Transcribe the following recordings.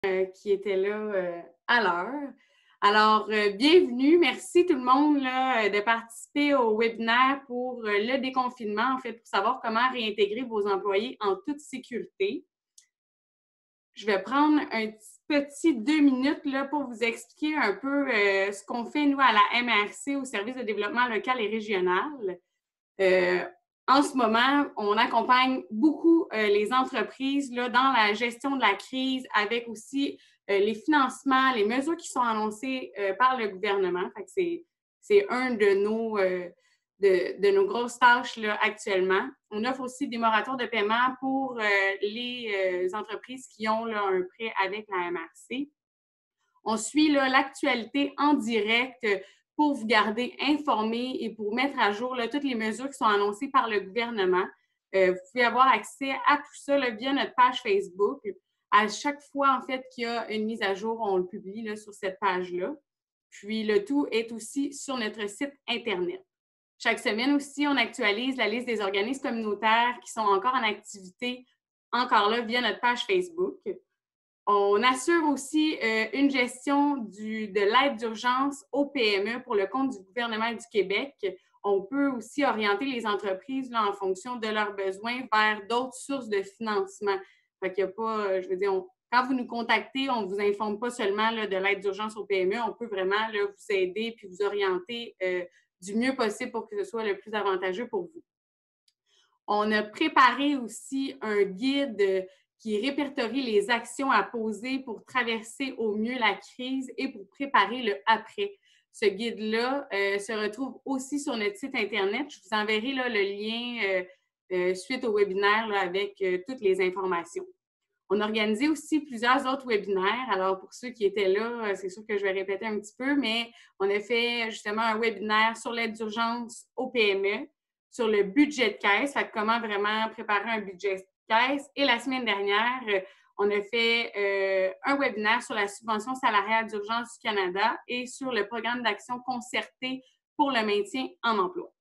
qui étaient là à l'heure. Alors, bienvenue. Merci tout le monde là, de participer au webinaire pour le déconfinement, en fait, pour savoir comment réintégrer vos employés en toute sécurité. Je vais prendre un petit 2 minutes là, pour vous expliquer un peu ce qu'on fait, nous, à la MRC, au Service de développement local et régional. En ce moment, on accompagne beaucoup les entreprises là, dans la gestion de la crise avec aussi les financements, les mesures qui sont annoncées par le gouvernement. Fait que c'est un de nos grosses tâches là, actuellement. On offre aussi des moratoires de paiement pour les entreprises qui ont là, un prêt avec la MRC. On suit l'actualité en direct pour vous garder informés et pour mettre à jour là, toutes les mesures qui sont annoncées par le gouvernement. Vous pouvez avoir accès à tout ça là, via notre page Facebook. À chaque fois, en fait, qu'il y a une mise à jour, on le publie là, sur cette page-là. Puis, le tout est aussi sur notre site Internet. Chaque semaine aussi, on actualise la liste des organismes communautaires qui sont encore en activité, encore là, via notre page Facebook. On assure aussi une gestion de l'aide d'urgence aux PME pour le compte du gouvernement du Québec. On peut aussi orienter les entreprises là, en fonction de leurs besoins vers d'autres sources de financement. Fait qu'il y a pas, je veux dire, quand vous nous contactez, on ne vous informe pas seulement là, de l'aide d'urgence aux PME. On peut vraiment là, vous aider puis vous orienter du mieux possible pour que ce soit le plus avantageux pour vous. On a préparé aussi un guide qui répertorie les actions à poser pour traverser au mieux la crise et pour préparer le après. Ce guide-là se retrouve aussi sur notre site Internet. Je vous enverrai là, le lien suite au webinaire là, avec toutes les informations. On a organisé aussi plusieurs autres webinaires. Alors, pour ceux qui étaient là, c'est sûr que je vais répéter un petit peu, mais on a fait justement un webinaire sur l'aide d'urgence aux PME, sur le budget de caisse, fait comment vraiment préparer un budget de caisse. Et la semaine dernière, on a fait un webinaire sur la subvention salariale d'urgence du Canada et sur le programme d'action concerté pour le maintien en emploi.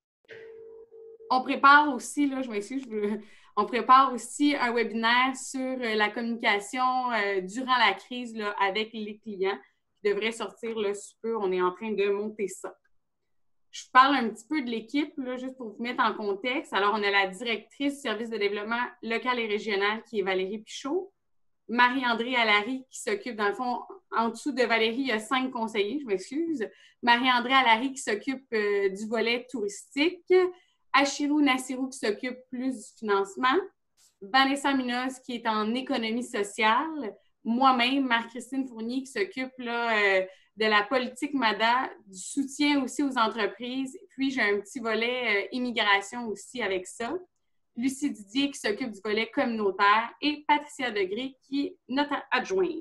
On prépare aussi, là, je m'excuse, on prépare aussi un webinaire sur la communication durant la crise là, avec les clients qui devrait sortir là, sous peu. On est en train de monter ça. Je vous parle un petit peu de l'équipe, là, juste pour vous mettre en contexte. Alors, on a la directrice du service de développement local et régional qui est Valérie Pichot. Marie-André Allary qui s'occupe, dans le fond, en dessous de Valérie, il y a 5 conseillers, je m'excuse. Marie-André Allary qui s'occupe du volet touristique. Achirou Nassirou qui s'occupe plus du financement. Vanessa Minos qui est en économie sociale. Moi-même, Marie-Christine Fournier qui s'occupe là, de la politique MADA, du soutien aussi aux entreprises. Puis, j'ai un petit volet immigration aussi avec ça. Lucie Didier qui s'occupe du volet communautaire et Patricia Degré qui est notre adjointe.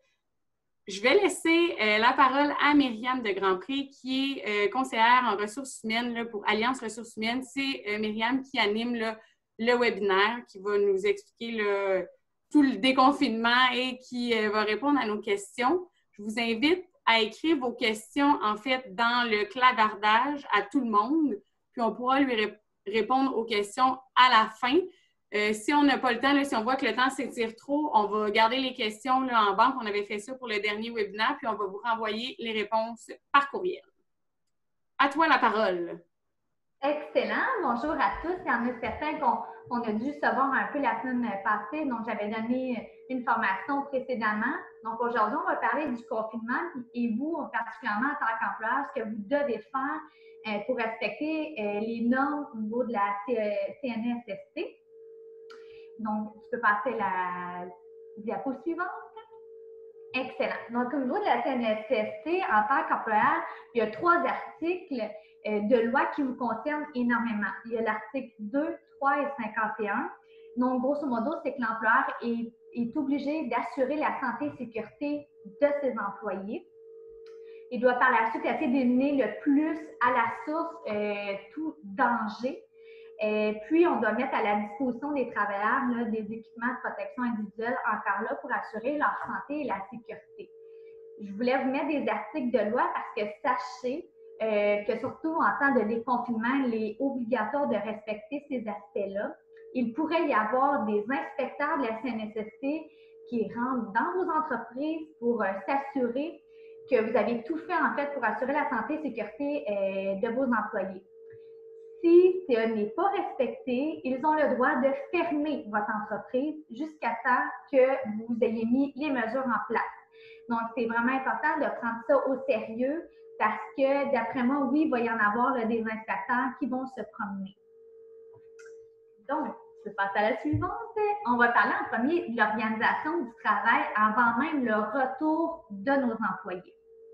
Je vais laisser la parole à Myriam de Grandpré qui est conseillère en ressources humaines là, pour Alliance Ressources humaines. C'est Myriam qui anime là, le webinaire, qui va nous expliquer là, tout le déconfinement et qui va répondre à nos questions. Je vous invite à écrire vos questions, en fait, dans le clavardage à tout le monde, puis on pourra lui répondre aux questions à la fin. Si on n'a pas le temps, là, si on voit que le temps s'étire trop, on va garder les questions là, en banque. On avait fait ça pour le dernier webinaire, puis on va vous renvoyer les réponses par courriel. À toi la parole. Excellent. Bonjour à tous. Il y en a certains qu'on a dû savoir un peu la semaine passée. Donc, j'avais donné une formation précédemment. Donc, aujourd'hui, on va parler du confinement et vous, particulièrement en tant qu'employeur, ce que vous devez faire pour respecter les normes au niveau de la CNESST. Donc, tu peux passer la diapo suivante. Excellent. Donc, au niveau de la CNESST, en tant qu'employeur, il y a 3 articles de loi qui vous concernent énormément. Il y a l'article 2, 3 et 51. Donc, grosso modo, c'est que l'employeur est obligé d'assurer la santé et sécurité de ses employés. Il doit par la suite essayer d'éliminer le plus à la source tout danger. Puis, on doit mettre à la disposition des travailleurs là, des équipements de protection individuelle encore là pour assurer leur santé et la sécurité. Je voulais vous mettre des articles de loi parce que sachez que surtout en temps de déconfinement, il est obligatoire de respecter ces aspects-là. Il pourrait y avoir des inspecteurs de la CNESST qui rentrent dans vos entreprises pour s'assurer que vous avez tout fait, en fait, pour assurer la santé et sécurité de vos employés. Si ce n'est pas respecté, ils ont le droit de fermer votre entreprise jusqu'à temps que vous ayez mis les mesures en place. Donc, c'est vraiment important de prendre ça au sérieux parce que, d'après moi, oui, il va y en avoir là, des inspecteurs qui vont se promener. Donc, je passe à la suivante. On va parler en premier de l'organisation du travail avant même le retour de nos employés.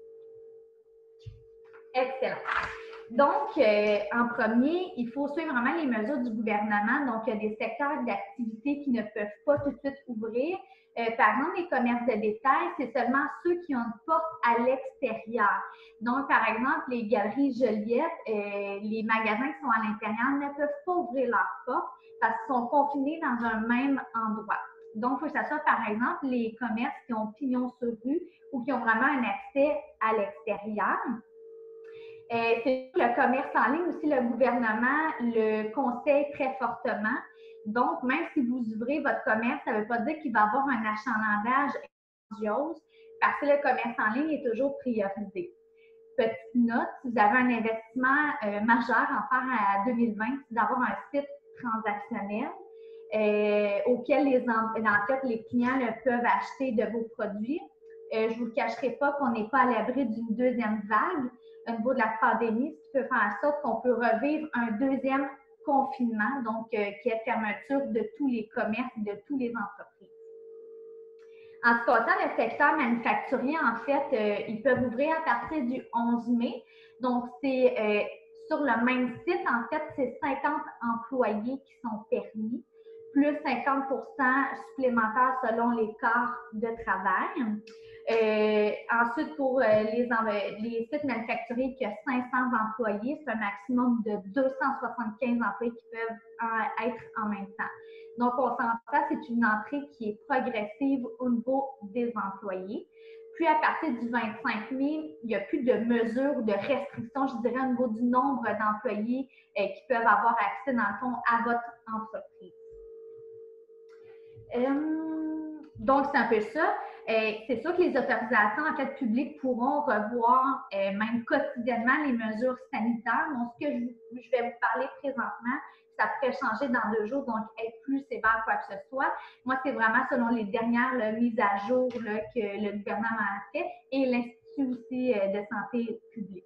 Excellent. Donc, en premier, il faut suivre vraiment les mesures du gouvernement. Donc, il y a des secteurs d'activité qui ne peuvent pas tout de suite ouvrir. Par exemple, les commerces de détail, c'est seulement ceux qui ont une porte à l'extérieur. Donc, par exemple, les galeries Joliette, les magasins qui sont à l'intérieur ne peuvent pas ouvrir leurs portes parce qu'ils sont confinés dans un même endroit. Donc, il faut que ce soit, par exemple, les commerces qui ont pignon sur rue ou qui ont vraiment un accès à l'extérieur. C'est le commerce en ligne aussi, le gouvernement le conseille très fortement. Donc, même si vous ouvrez votre commerce, ça ne veut pas dire qu'il va y avoir un achalandage grandiose parce que le commerce en ligne est toujours priorisé. Petite note, si vous avez un investissement majeur à faire à 2020, c'est d'avoir un site transactionnel auquel les clients peuvent acheter de vos produits. Je ne vous cacherai pas qu'on n'est pas à l'abri d'une deuxième vague au niveau de la pandémie, ce qui peut faire en sorte qu'on peut revivre un deuxième confinement, donc qui est fermeture de tous les commerces, de toutes les entreprises. En ce qui concerne le secteur manufacturier, en fait, ils peuvent ouvrir à partir du 11 mai. Donc, c'est sur le même site, en fait, c'est 50 employés qui sont permis, plus 50 supplémentaires selon les corps de travail. Ensuite, pour les sites manufacturiers qui ont 500 employés, c'est un maximum de 275 employés qui peuvent être en même temps. Donc, on s'entend, c'est une entrée qui est progressive au niveau des employés. Puis, à partir du 25 mai, il n'y a plus de mesures ou de restrictions, je dirais, au niveau du nombre d'employés qui peuvent avoir accès, dans le fond, à votre entreprise. Donc, c'est un peu ça. C'est sûr que les autorisations en fait publiques pourront revoir même quotidiennement les mesures sanitaires. Donc, ce que je vais vous parler présentement, ça pourrait changer dans 2 jours, donc être plus sévère quoi que ce soit. Moi, c'est vraiment selon les dernières mises à jour là, que le gouvernement a fait et l'Institut aussi de santé publique.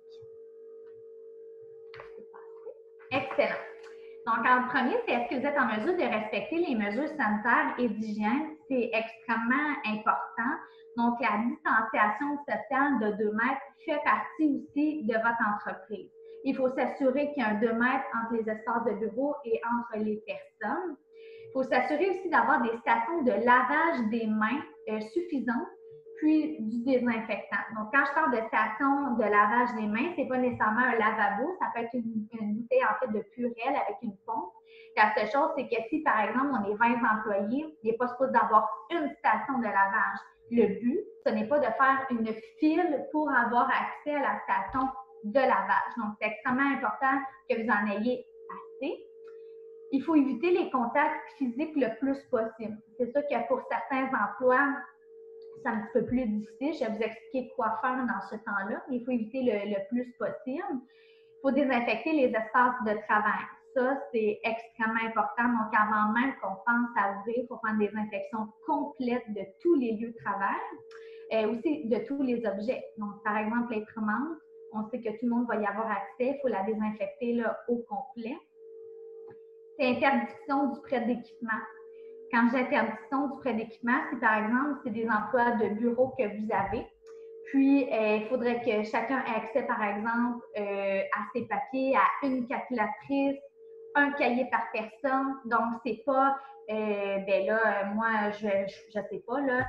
Excellent. Donc, en premier, c'est est-ce que vous êtes en mesure de respecter les mesures sanitaires et d'hygiène? C'est extrêmement important. Donc, la distanciation sociale de 2 mètres fait partie aussi de votre entreprise. Il faut s'assurer qu'il y a un 2 mètres entre les espaces de bureau et entre les personnes. Il faut s'assurer aussi d'avoir des stations de lavage des mains suffisantes, puis du désinfectant. Donc, quand je parle de station de lavage des mains, ce n'est pas nécessairement un lavabo, ça peut être une bouteille en fait de Purell avec une pompe. La seule chose, c'est que si, par exemple, on est 20 employés, il n'est pas supposé d'avoir une station de lavage. Le but, ce n'est pas de faire une file pour avoir accès à la station de lavage. Donc, c'est extrêmement important que vous en ayez assez. Il faut éviter les contacts physiques le plus possible. C'est sûr que pour certains emplois, c'est un petit peu plus difficile. Je vais vous expliquer quoi faire dans ce temps-là, mais il faut éviter le plus possible. Il faut désinfecter les espaces de travail. Ça, c'est extrêmement important. Donc, avant même qu'on pense à ouvrir, il faut faire une désinfection complète de tous les lieux de travail et aussi de tous les objets. Donc, par exemple, l'imprimante, on sait que tout le monde va y avoir accès. Il faut la désinfecter là, au complet. C'est interdiction du prêt d'équipement. Quand j'ai interdiction du prêt d'équipement, c'est par exemple, c'est des emplois de bureau que vous avez. Puis, il faudrait que chacun ait accès, par exemple, à ses papiers, à une calculatrice, un cahier par personne. Donc, c'est pas, ben là, moi, je sais pas, là,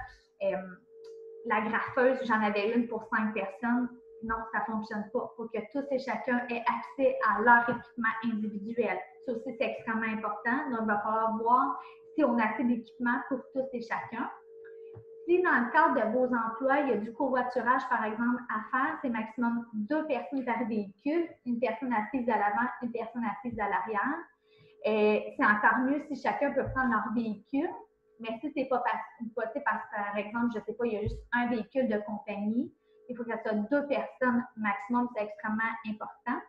la graffeuse, j'en avais une pour 5 personnes. Non, ça ne fonctionne pas. Il faut que tous et chacun aient accès à leur équipement individuel. Ça aussi, c'est extrêmement important. Donc, il va falloir voir si on a assez d'équipement pour tous et chacun. Si dans le cadre de vos emplois, il y a du covoiturage, par exemple, à faire, c'est maximum 2 personnes par véhicule, une personne assise à l'avant, une personne assise à l'arrière. C'est encore mieux si chacun peut prendre leur véhicule. Mais si c'est pas possible, par exemple, je sais pas, il y a juste un véhicule de compagnie, il faut que ce soit 2 personnes maximum, c'est extrêmement important.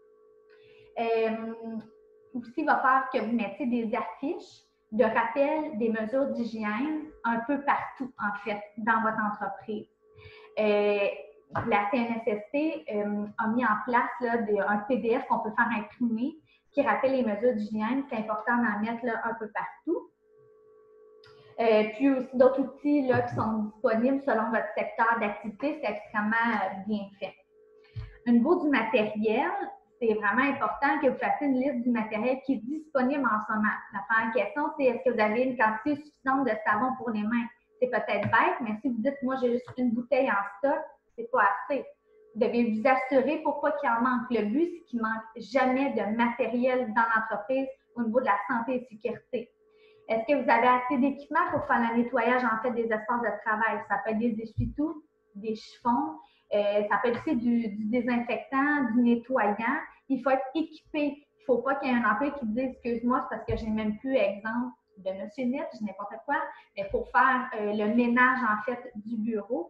Aussi, il va falloir que vous mettiez des affiches de rappel des mesures d'hygiène un peu partout, en fait, dans votre entreprise. La CNSST a mis en place là, un PDF qu'on peut faire imprimer qui rappelle les mesures d'hygiène. C'est important d'en mettre là, un peu partout. Puis aussi d'autres outils là, qui sont disponibles selon votre secteur d'activité, c'est extrêmement bien fait. Au niveau du matériel, c'est vraiment important que vous fassiez une liste du matériel qui est disponible en ce moment. La première question, c'est est-ce que vous avez une quantité suffisante de savon pour les mains? C'est peut-être bête, mais si vous dites, moi, j'ai juste une bouteille en stock, c'est pas assez. Vous devez vous assurer pour pas qu'il en manque. Le but, c'est qu'il ne manque jamais de matériel dans l'entreprise au niveau de la santé et sécurité. Est-ce que vous avez assez d'équipements pour faire le nettoyage, en fait, des espaces de travail? Ça peut être des essuie-tout, des chiffons, ça peut être aussi du désinfectant, du nettoyant. Il faut être équipé. Il ne faut pas qu'il y ait un employé qui dise « Excuse-moi, c'est parce que j'ai même plus exemple de Monsieur Net, je n'importe quoi. » Mais pour faire le ménage, en fait, du bureau,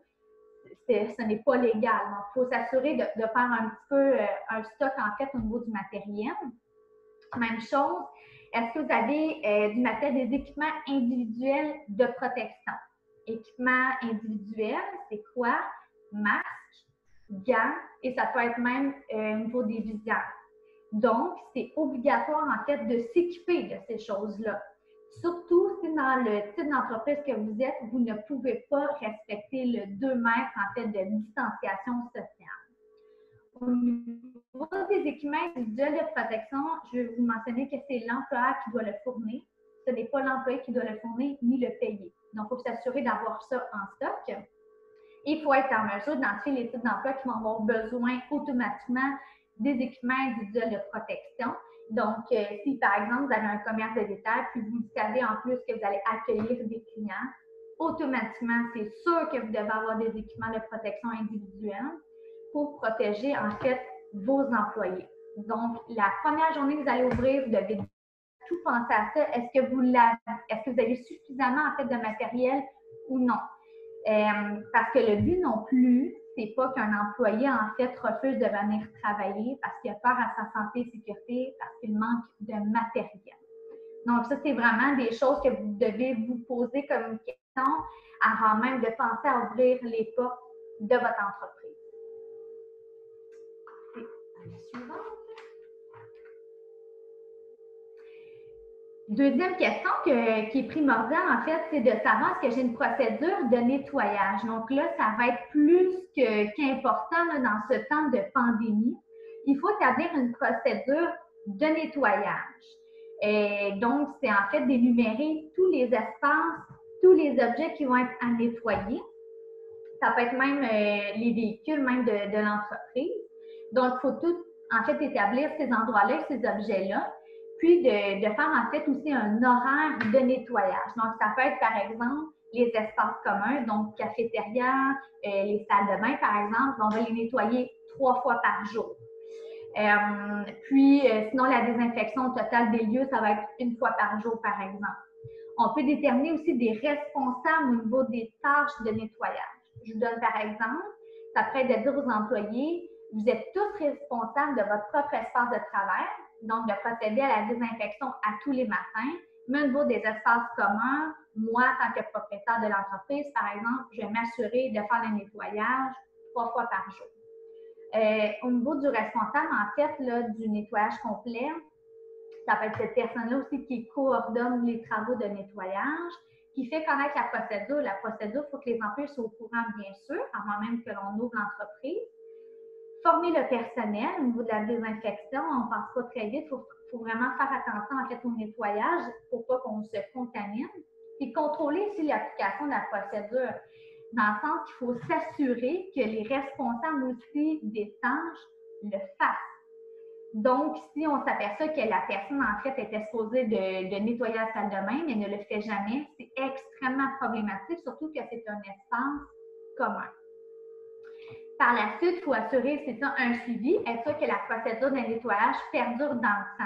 ce n'est pas légal. Donc, il faut s'assurer de faire un petit peu un stock, en fait, au niveau du matériel. Même chose, est-ce que vous avez du matériel, des équipements individuels de protection? Équipement individuel, c'est quoi? Masque, gants, et ça peut être même au niveau des visières. Donc, c'est obligatoire, en fait, de s'équiper de ces choses-là. Surtout si dans le type d'entreprise que vous êtes, vous ne pouvez pas respecter le 2 mètres, en fait, de distanciation sociale. Au niveau des équipements individuels de protection, je vais vous mentionner que c'est l'employeur qui doit le fournir. Ce n'est pas l'employé qui doit le fournir ni le payer. Donc, il faut s'assurer d'avoir ça en stock. Il faut être en mesure d'identifier les types d'emplois qui vont avoir besoin automatiquement des équipements individuels de protection. Donc, si par exemple, vous avez un commerce de détail, puis vous savez en plus que vous allez accueillir des clients, automatiquement, c'est sûr que vous devez avoir des équipements de protection individuelle pour protéger, en fait, vos employés. Donc, la première journée que vous allez ouvrir, vous devez tout penser à ça. Est-ce que vous avez suffisamment, en fait, de matériel ou non? Parce que le but non plus, c'est pas qu'un employé, en fait, refuse de venir travailler parce qu'il a peur à sa santé et sécurité, parce qu'il manque de matériel. Donc, ça, c'est vraiment des choses que vous devez vous poser comme question avant même de penser à ouvrir les portes de votre entreprise. La suivante. Deuxième question qui est primordiale, en fait, c'est de savoir est-ce que j'ai une procédure de nettoyage. Donc là, ça va être plus qu'important dans ce temps de pandémie. Il faut établir une procédure de nettoyage. Et donc, c'est en fait d'énumérer tous les espaces, tous les objets qui vont être à nettoyer. Ça peut être même les véhicules même de l'entreprise. Donc, il faut tout, en fait, établir ces endroits-là, ces objets-là. Puis, de faire, en fait, aussi un horaire de nettoyage. Donc, ça peut être, par exemple, les espaces communs, donc cafétéria, les salles de bain, par exemple, on va les nettoyer 3 fois par jour. Sinon, la désinfection totale des lieux, ça va être 1 fois par jour, par exemple. On peut déterminer aussi des responsables au niveau des tâches de nettoyage. Je vous donne par exemple, ça pourrait être de dire aux employés, vous êtes tous responsables de votre propre espace de travail, donc de procéder à la désinfection à tous les matins. Mais au niveau des espaces communs, moi, en tant que propriétaire de l'entreprise, par exemple, je vais m'assurer de faire le nettoyage 3 fois par jour. Au niveau du responsable, en fait, là, du nettoyage complet, ça peut être cette personne-là aussi qui coordonne les travaux de nettoyage, qui fait connaître la procédure. La procédure, il faut que les employés soient au courant, bien sûr, avant même que l'on ouvre l'entreprise. Former le personnel au niveau de la désinfection, on ne passe pas très vite. Il faut vraiment faire attention en fait au nettoyage pour pas qu'on se contamine. Puis contrôler aussi l'application de la procédure, dans le sens qu'il faut s'assurer que les responsables aussi des tâches le fassent. Donc, si on s'aperçoit que la personne, en fait, était supposée de nettoyer la salle de bain, mais ne le fait jamais, c'est extrêmement problématique, surtout que c'est un espace commun. Par la suite, il faut assurer, c'est ça, un suivi, être sûr que la procédure de nettoyage perdure dans le temps.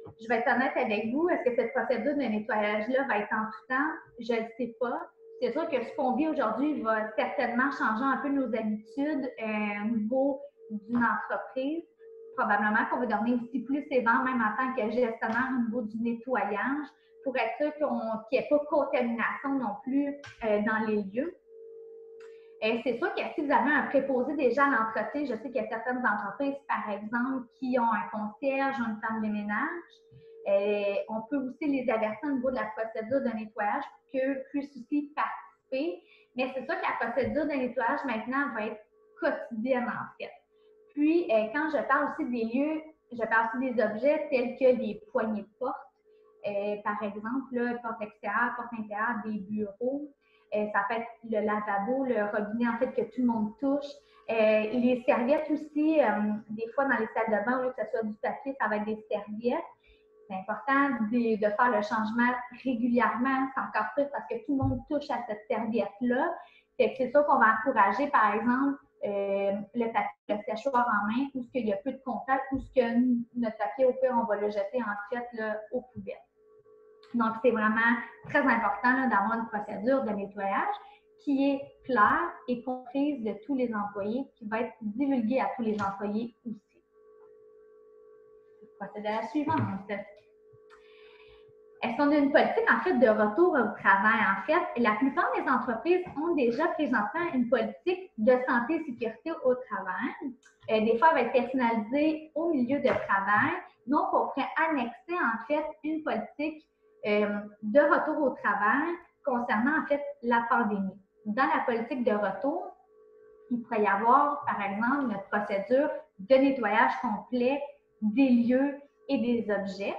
Je vais être honnête avec vous, est-ce que cette procédure de nettoyage-là va être en tout temps? Je ne sais pas. C'est sûr que ce qu'on vit aujourd'hui va certainement changer un peu nos habitudes au niveau d'une entreprise. Probablement qu'on va devenir aussi plus sévère, même en tant que gestionnaire au niveau du nettoyage, pour être sûr qu'il n'y ait pas de contamination non plus dans les lieux. C'est sûr que si vous avez un préposé déjà à l'entreprise, je sais qu'il y a certaines entreprises, par exemple, qui ont un concierge ou une femme de ménage. On peut aussi les avertir au niveau de la procédure de nettoyage pour qu'eux puissent aussi participer. Mais c'est sûr que la procédure de nettoyage maintenant va être quotidienne en fait. Puis, quand je parle aussi des lieux, je parle aussi des objets tels que des poignées de porte, par exemple, là, porte extérieure, porte intérieure, des bureaux. Ça peut être le lavabo, le robinet, en fait, que tout le monde touche. Les serviettes aussi, des fois dans les salles de bain, au lieu que ce soit du papier, ça va être des serviettes. C'est important de faire le changement régulièrement, c'est encore plus parce que tout le monde touche à cette serviette-là. C'est sûr qu'on va encourager, par exemple, le papier, le séchoir en main, où il y a peu de contact, où notre papier, au pire, on va le jeter en fait là, aux poubelles. Donc, c'est vraiment très important d'avoir une procédure de nettoyage qui est claire et comprise de tous les employés, qui va être divulguée à tous les employés aussi. Procédure suivante. Est-ce qu'on a une politique, en fait, de retour au travail? En fait, la plupart des entreprises ont déjà présentement une politique de santé et sécurité au travail. Des fois, elle va être personnalisée au milieu de travail. Donc, on pourrait annexer, en fait, une politique de retour au travail concernant, en fait, la pandémie. Dans la politique de retour, il pourrait y avoir, par exemple, une procédure de nettoyage complet des lieux et des objets.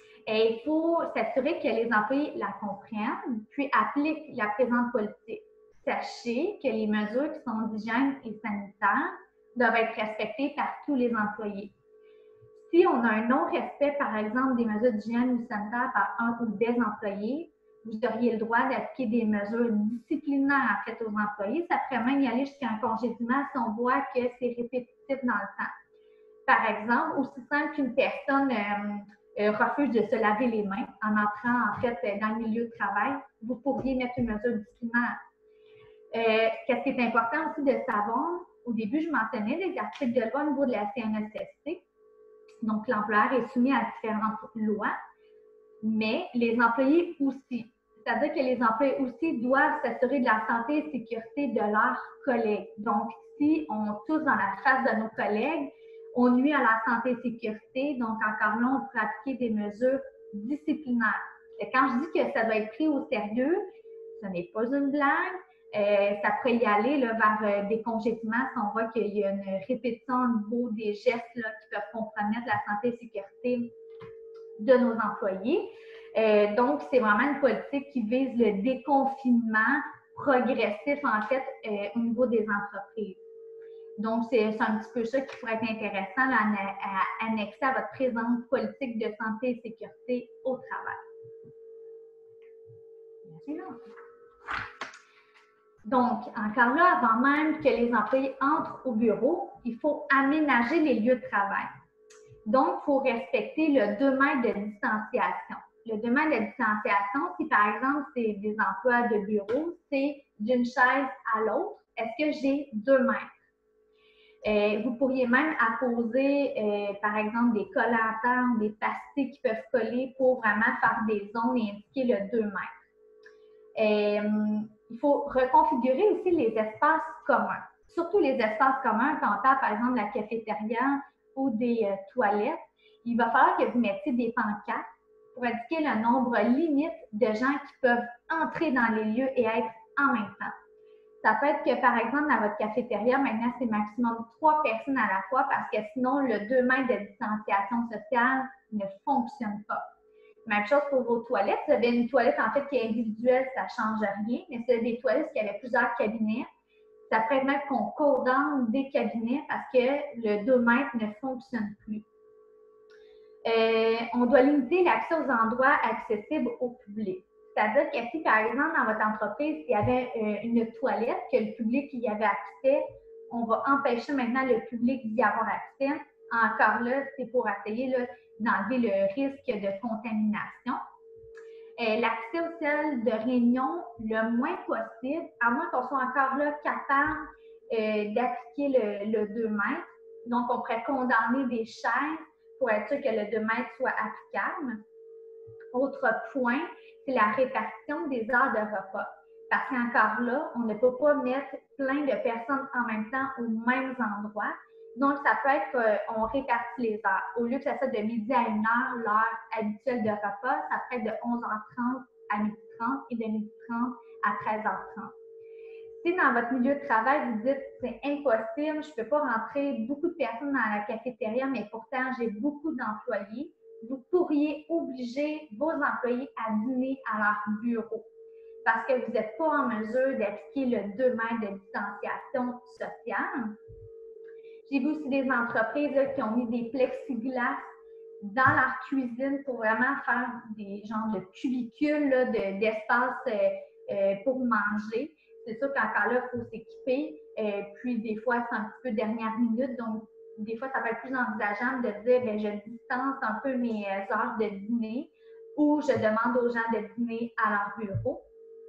Et il faut s'assurer que les employés la comprennent, puis appliquent la présente politique. Sachez que les mesures qui sont d'hygiène et sanitaires doivent être respectées par tous les employés. Si on a un non-respect, par exemple, des mesures d'hygiène ou sanitaire par un ou des employés, vous auriez le droit d'appliquer des mesures disciplinaires en fait aux employés. Ça pourrait même y aller jusqu'à un congédiement si on voit que c'est répétitif dans le temps. Par exemple, aussi simple qu'une personne refuse de se laver les mains en entrant en fait dans le milieu de travail, vous pourriez mettre une mesure disciplinaire. Qu'est-ce qui est important aussi de savoir, au début, je mentionnais des articles de loi au niveau de la CNESST. Donc, l'employeur est soumis à différentes lois, mais les employés aussi. C'est-à-dire que les employés aussi doivent s'assurer de la santé et sécurité de leurs collègues. Donc, si on touche dans la face de nos collègues, on nuit à la santé et sécurité. Donc, encore là, on peut appliquer des mesures disciplinaires. Et quand je dis que ça doit être pris au sérieux, ce n'est pas une blague. Ça pourrait y aller là, vers des congédiements si on voit qu'il y a une répétition au niveau des gestes là, qui peuvent compromettre la santé et sécurité de nos employés. Donc, c'est vraiment une politique qui vise le déconfinement progressif, en fait, au niveau des entreprises. Donc, c'est un petit peu ça qui pourrait être intéressant là, à annexer à votre présente politique de santé et sécurité au travail. Donc, encore là, avant même que les employés entrent au bureau, il faut aménager les lieux de travail. Donc, il faut respecter le 2 mètres de distanciation. Le 2 mètres de distanciation, si par exemple, c'est des emplois de bureau, c'est d'une chaise à l'autre, est-ce que j'ai 2 mètres? Vous pourriez même apposer, par exemple, des collateurs, des pastilles qui peuvent coller pour vraiment faire des zones et indiquer le 2 mètres. Il faut reconfigurer aussi les espaces communs, surtout les espaces communs quand on parle, par exemple, de la cafétéria ou des toilettes. Il va falloir que vous mettiez des pancartes pour indiquer le nombre limite de gens qui peuvent entrer dans les lieux et être en même temps. Ça peut être que, par exemple, dans votre cafétéria, maintenant, c'est maximum 3 personnes à la fois parce que sinon, le 2 mètres de distanciation sociale ne fonctionne pas. Même chose pour vos toilettes. Vous avez une toilette, en fait, qui est individuelle, ça ne change rien. Mais si vous avez des toilettes qui avaient plusieurs cabinets, ça pourrait être qu'on coordonne des cabinets parce que le 2 mètres ne fonctionne plus. On doit limiter l'accès aux endroits accessibles au public. C'est-à-dire que si, par exemple, dans votre entreprise, il y avait une toilette, que le public y avait accès, on va empêcher maintenant le public d'y avoir accès Encore là, c'est pour essayer d'enlever le risque de contamination. L'accès aux salles de réunion le moins possible, à moins qu'on soit encore là capable d'appliquer le 2 mètres. Donc, on pourrait condamner des chaises pour être sûr que le 2 mètres soit applicable. Autre point, c'est la répartition des heures de repas. Parce qu'encore là, on ne peut pas mettre plein de personnes en même temps aux mêmes endroits. Donc, ça peut être qu'on répartit les heures. Au lieu que ça soit de midi à 1h, l'heure habituelle de repas, ça peut être de 11h30 à 12h30 et de 12h30 à 13h30. Si dans votre milieu de travail, vous dites c'est impossible, je ne peux pas rentrer beaucoup de personnes dans la cafétéria, mais pourtant j'ai beaucoup d'employés, vous pourriez obliger vos employés à dîner à leur bureau parce que vous n'êtes pas en mesure d'appliquer le 2 mètres de distanciation sociale. J'ai vu aussi des entreprises qui ont mis des plexiglas dans leur cuisine pour vraiment faire des genres de cubicules d'espace pour manger. C'est sûr qu'encore là, il faut s'équiper. Puis des fois, c'est un petit peu dernière minute. Donc, des fois, ça peut être plus envisageable de dire bien, je distance un peu mes heures de dîner ou je demande aux gens de dîner à leur bureau.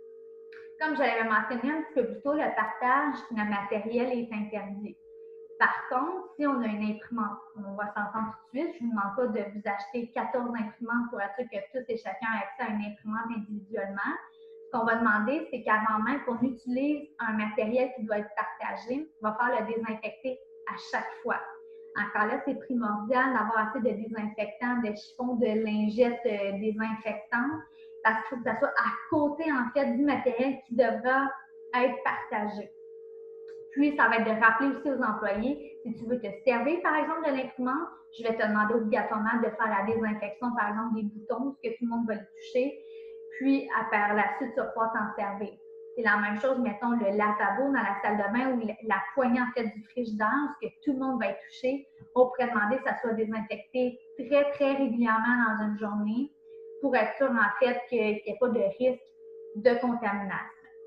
Comme je l'avais mentionné un petit peu plus tôt, le partage de matériel est interdit. Par contre, si on a une imprimante, on va s'entendre tout de suite, je ne vous demande pas de vous acheter 14 imprimantes pour être sûr que tous et chacun a accès à une imprimante individuellement. Ce qu'on va demander, c'est qu'avant même qu'on utilise un matériel qui doit être partagé, on va faire le désinfecter à chaque fois. Encore là, c'est primordial d'avoir assez de désinfectants, de chiffons, de lingettes désinfectantes, parce qu'il faut que ça soit à côté, en fait, du matériel qui devra être partagé. Puis, ça va être de rappeler aussi aux employés, si tu veux te servir, par exemple, de l'imprimante, je vais te demander obligatoirement de faire la désinfection, par exemple, des boutons, ce que tout le monde va le toucher. Puis, par la suite, tu vas pouvoir t'en servir. C'est la même chose, mettons, le lavabo dans la salle de bain ou la poignée, en fait, du frigidaire, ce que tout le monde va être touché. On pourrait demander que ça soit désinfecté très, très régulièrement dans une journée pour être sûr, en fait, qu'il n'y ait pas de risque de contamination.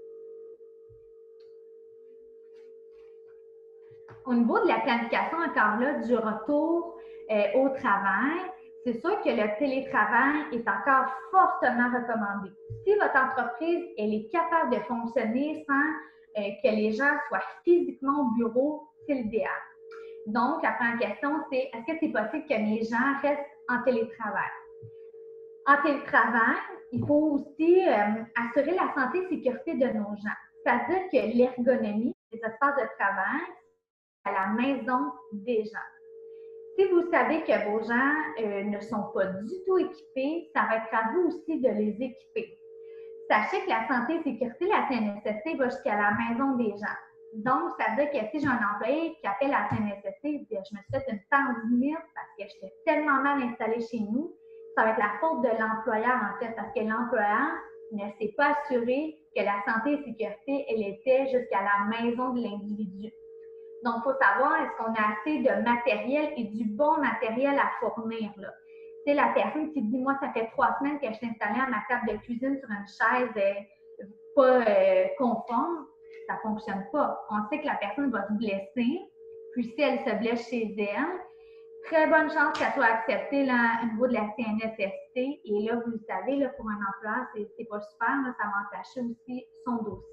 Au niveau de la planification, encore là, du retour au travail, c'est sûr que le télétravail est encore fortement recommandé. Si votre entreprise elle est capable de fonctionner sans que les gens soient physiquement au bureau, c'est l'idéal. Donc, la première question, c'est est-ce que c'est possible que les gens restent en télétravail? En télétravail, il faut aussi assurer la santé et sécurité de nos gens. C'est-à-dire que l'ergonomie des espaces de travail, à la maison des gens. Si vous savez que vos gens ne sont pas du tout équipés, ça va être à vous aussi de les équiper. Sachez que la santé et sécurité, la CNSST, va jusqu'à la maison des gens. Donc, ça veut dire que si j'ai un employé qui appelle la CNSST et dit « Je me suis fait une tendinite parce que j'étais tellement mal installée chez nous », ça va être la faute de l'employeur, en fait, parce que l'employeur ne s'est pas assuré que la santé et sécurité, elle était jusqu'à la maison de l'individu. Donc, il faut savoir, est-ce qu'on a assez de matériel et du bon matériel à fournir, là. C'est la personne qui dit, moi, ça fait 3 semaines que je suis installée à ma table de cuisine sur une chaise pas conforme, ça ne fonctionne pas. On sait que la personne va se blesser, puis si elle se blesse chez elle, très bonne chance qu'elle soit acceptée là, au niveau de la CNSST. Et là, vous le savez, là, pour un employeur, c'est pas super, là, ça va entacher aussi son dossier.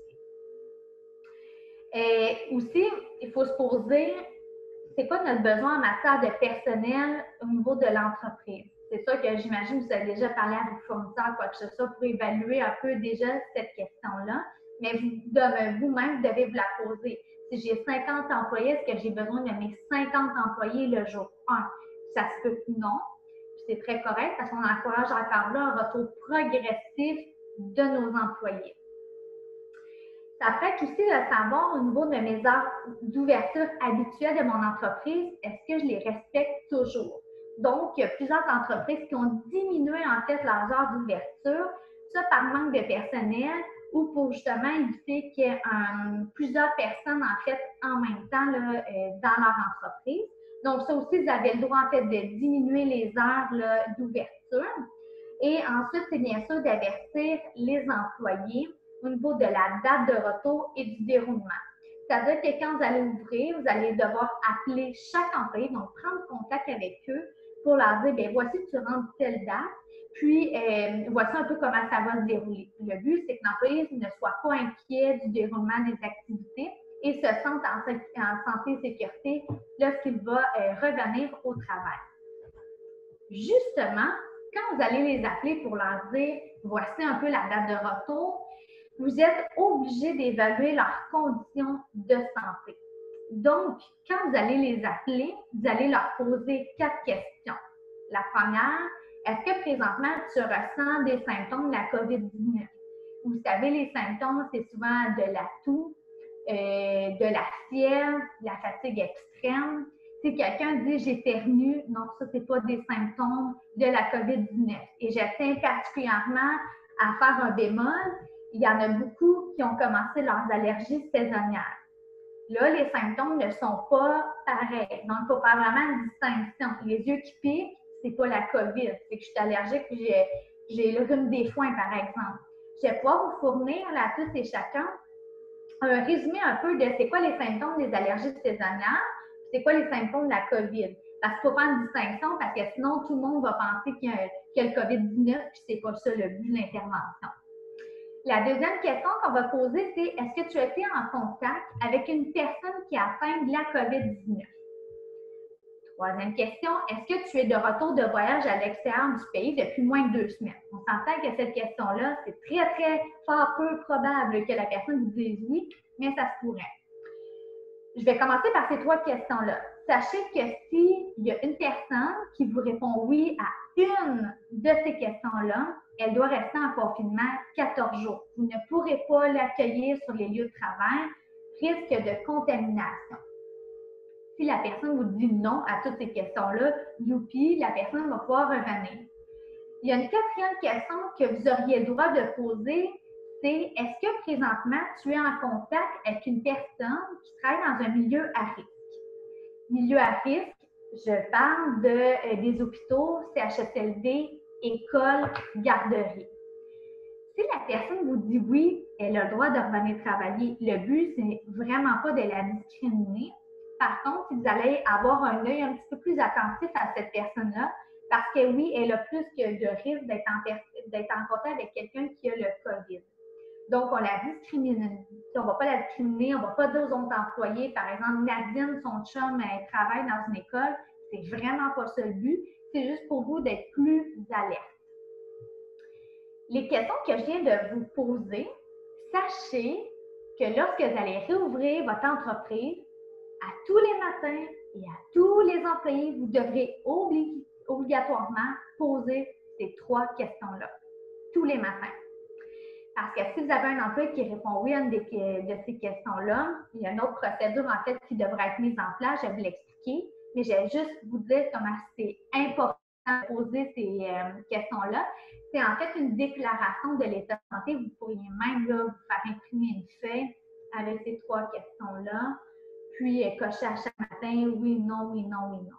Et aussi, il faut se poser, c'est quoi notre besoin en matière de personnel au niveau de l'entreprise? C'est sûr que j'imagine que vous avez déjà parlé à vos fournisseurs, quoi que ce soit, pour évaluer un peu déjà cette question-là, mais vous-même, vous devez vous la poser. Si j'ai 50 employés, est-ce que j'ai besoin de mes 50 employés le jour 1? Ça se peut que non. C'est très correct parce qu'on encourage encore là un retour progressif de nos employés. Ça peut être aussi de savoir au niveau de mes heures d'ouverture habituelles de mon entreprise, est-ce que je les respecte toujours? Donc, il y a plusieurs entreprises qui ont diminué en fait leurs heures d'ouverture, ça par manque de personnel ou pour justement éviter qu'il y ait plusieurs personnes en fait en même temps là, dans leur entreprise. Donc, ça aussi, vous avez le droit en fait de diminuer les heures d'ouverture. Et ensuite, c'est bien sûr d'avertir les employés au niveau de la date de retour et du déroulement. C'est-à-dire que quand vous allez ouvrir, vous allez devoir appeler chaque employé, donc prendre contact avec eux pour leur dire, bien, voici, tu rentres telle date, puis voici un peu comment ça va se dérouler. Le but, c'est que l'employé ne soit pas inquiet du déroulement des activités et se sente en santé et sécurité lorsqu'il va revenir au travail. Justement, quand vous allez les appeler pour leur dire, voici un peu la date de retour, vous êtes obligé d'évaluer leurs conditions de santé. Donc, quand vous allez les appeler, vous allez leur poser 4 questions. La première, est-ce que présentement tu ressens des symptômes de la COVID-19? Vous savez, les symptômes, c'est souvent de la toux, de la fièvre, de la fatigue extrême. Si quelqu'un dit j'éternue, non, ça, ce n'est pas des symptômes de la COVID-19. Et je tiens particulièrement à faire un bémol. Il y en a beaucoup qui ont commencé leurs allergies saisonnières. Là, les symptômes ne sont pas pareils. Donc, il faut faire vraiment une distinction. Les yeux qui piquent, c'est pas la COVID. C'est que je suis allergique et j'ai le rhume des foins, par exemple. Je vais pouvoir vous fournir là, à tous et chacun un résumé un peu de c'est quoi les symptômes des allergies saisonnières, c'est quoi les symptômes de la COVID. Parce qu'il faut faire une distinction parce que sinon, tout le monde va penser qu'il y a le COVID-19 puis c'est pas ça le but de l'intervention. La deuxième question qu'on va poser, c'est est-ce que tu as été en contact avec une personne qui a atteint de la COVID-19? Troisième question, est-ce que tu es de retour de voyage à l'extérieur du pays depuis moins de 2 semaines? On s'entend que cette question-là, c'est très, très fort peu probable que la personne vous dise oui, mais ça se pourrait. Je vais commencer par ces 3 questions-là. Sachez que s'il y a une personne qui vous répond oui à une de ces questions-là, elle doit rester en confinement 14 jours. Vous ne pourrez pas l'accueillir sur les lieux de travail, risque de contamination. Si la personne vous dit non à toutes ces questions-là, youpi, la personne va pouvoir revenir. Il y a une 4e question que vous auriez le droit de poser, c'est est-ce que présentement tu es en contact avec une personne qui travaille dans un milieu à risque? Milieu à risque, je parle des hôpitaux, CHSLD, écoles, garderies. Si la personne vous dit oui, elle a le droit de revenir travailler. Le but, c'est vraiment pas de la discriminer. Par contre, si vous allez avoir un œil un petit peu plus attentif à cette personne-là, parce que oui, elle a plus que de risque d'être en contact avec quelqu'un qui a le COVID. Donc, on la discrimine. On ne va pas la discriminer, on ne va pas dire aux autres employés, par exemple, Nadine, son chum, elle travaille dans une école. C'est vraiment pas ça le but. C'est juste pour vous d'être plus alerte. Les questions que je viens de vous poser, sachez que lorsque vous allez réouvrir votre entreprise, à tous les matins et à tous les employés, vous devrez obligatoirement poser ces 3 questions-là, tous les matins. Parce que si vous avez un employé qui répond oui à une de ces questions-là, il y a une autre procédure en fait qui devrait être mise en place, je vais vous l'expliquer, mais je vais juste vous dire comment c'est important de poser ces questions-là. C'est en fait une déclaration de l'état de santé. Vous pourriez même là, vous faire imprimer une feuille avec ces 3 questions-là, puis cocher à chaque matin oui, non, oui, non, oui, non.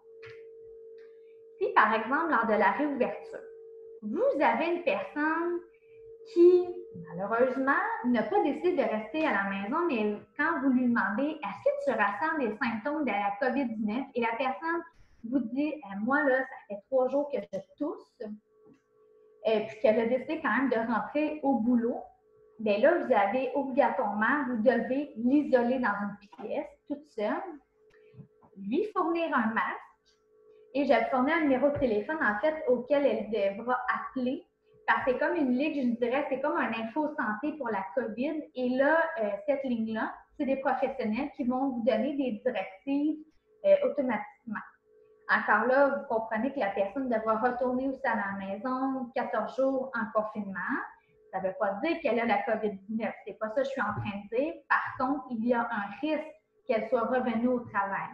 Si, par exemple, lors de la réouverture, vous avez une personne qui, malheureusement, n'a pas décidé de rester à la maison, mais quand vous lui demandez « Est-ce que tu ressens des symptômes de la COVID-19? » et la personne vous dit « Moi, là, ça fait 3 jours que je tousse. » Puis qu'elle a décidé quand même de rentrer au boulot, bien là, vous avez obligatoirement, vous devez l'isoler dans une pièce, toute seule, lui fournir un masque, et je vais fournir un numéro de téléphone, en fait, auquel elle devra appeler. Parce que c'est comme une ligne, je dirais, c'est comme un info santé pour la COVID. Et là, cette ligne-là, c'est des professionnels qui vont vous donner des directives automatiquement. Encore là, vous comprenez que la personne devra retourner aussi à la maison 14 jours en confinement. Ça ne veut pas dire qu'elle a la COVID-19. C'est pas ça que je suis en train de dire. Par contre, il y a un risque qu'elle soit revenue au travail.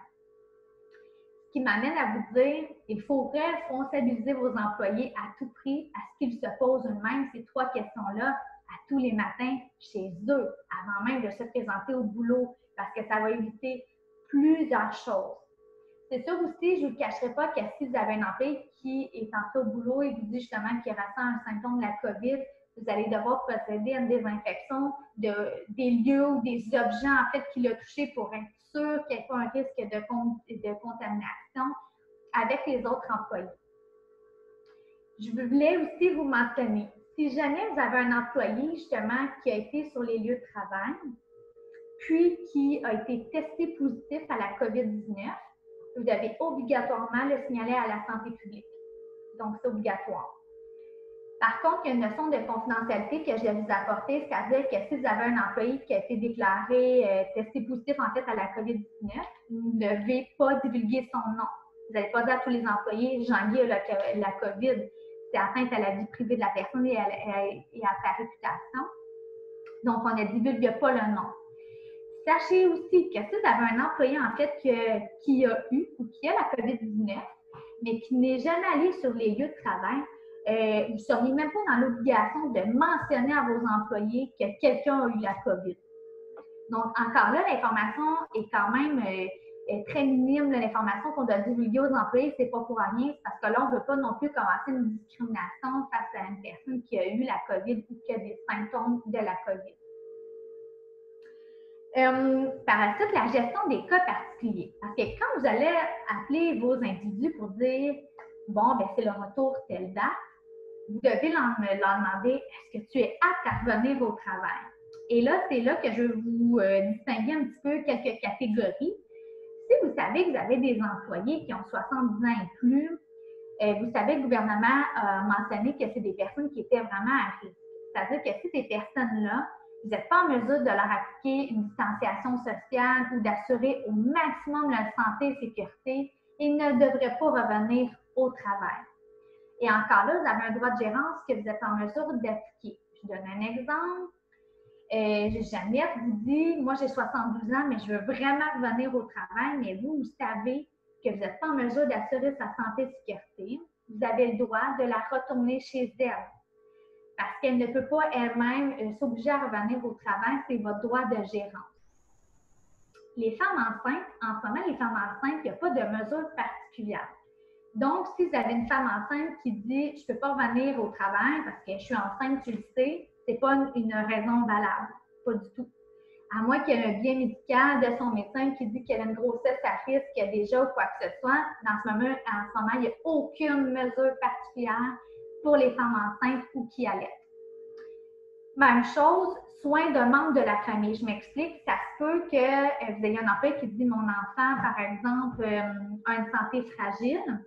Ce qui m'amène à vous dire, il faut responsabiliser vos employés à tout prix à ce qu'ils se posent eux-mêmes ces 3 questions-là à tous les matins chez eux, avant même de se présenter au boulot, parce que ça va éviter plusieurs choses. C'est sûr aussi, je ne vous cacherai pas que si vous avez un employé qui est entré au boulot et vous dit justement qu'il ressent un symptôme de la COVID, Vous allez devoir procéder à une désinfection des lieux ou des objets, en fait, qu'il a touchés pour être sûr qu'il n'y ait pas un risque de contamination avec les autres employés. Je voulais aussi vous mentionner, si jamais vous avez un employé, justement, qui a été sur les lieux de travail, puis qui a été testé positif à la COVID-19, vous devez obligatoirement le signaler à la santé publique. Donc, c'est obligatoire. Par contre, il y a une notion de confidentialité que je vais vous apporter, c'est-à-dire que si vous avez un employé qui a été déclaré testé positif en fait à la COVID-19, vous ne devez pas divulguer son nom. Vous n'allez pas dire à tous les employés, Jean-Guy a la COVID. C'est atteinte à la vie privée de la personne et à sa réputation. Donc, on ne divulgue pas le nom. Sachez aussi que si vous avez un employé en fait qui a eu ou qui a la COVID-19, mais qui n'est jamais allé sur les lieux de travail, vous ne seriez même pas dans l'obligation de mentionner à vos employés que quelqu'un a eu la COVID. Donc, encore là, l'information est quand même très minime. L'information qu'on doit divulguer aux employés, c'est pas pour rien, parce que là, on ne veut pas non plus commencer une discrimination face à une personne qui a eu la COVID ou qui a des symptômes de la COVID. Par la suite, la gestion des cas particuliers. Parce que quand vous allez appeler vos individus pour dire « Bon, ben c'est le retour telle date », vous devez leur demander « Est-ce que tu es apte à revenir au travail? » Et là, c'est là que je vais vous distinguer un petit peu quelques catégories. Si vous savez que vous avez des employés qui ont 70 ans et plus, vous savez que le gouvernement a mentionné que c'est des personnes qui étaient vraiment à risque. C'est-à-dire que si ces personnes-là, vous n'êtes pas en mesure de leur appliquer une distanciation sociale ou d'assurer au maximum leur santé et sécurité, ils ne devraient pas revenir au travail. Et encore là, vous avez un droit de gérance que vous êtes en mesure d'appliquer. Je donne un exemple. Jeannette vous dit, moi j'ai 72 ans, mais je veux vraiment revenir au travail, mais vous savez que vous n'êtes pas en mesure d'assurer sa santé et sécurité. Vous avez le droit de la retourner chez elle. Parce qu'elle ne peut pas elle-même s'obliger à revenir au travail, c'est votre droit de gérance. Les femmes enceintes, en ce moment, les femmes enceintes, il n'y a pas de mesure particulière. Donc, si vous avez une femme enceinte qui dit « je ne peux pas revenir au travail parce que je suis enceinte, tu le sais », ce n'est pas une raison valable, pas du tout. À moins qu'il y ait un bien médical de son médecin qui dit qu'elle a une grossesse à risque déjà ou quoi que ce soit, en ce moment, il n'y a aucune mesure particulière pour les femmes enceintes ou qui allaitent. Même chose, soins de membres de la famille. Je m'explique, ça se peut que vous ayez un employé qui dit « mon enfant, par exemple, a une santé fragile,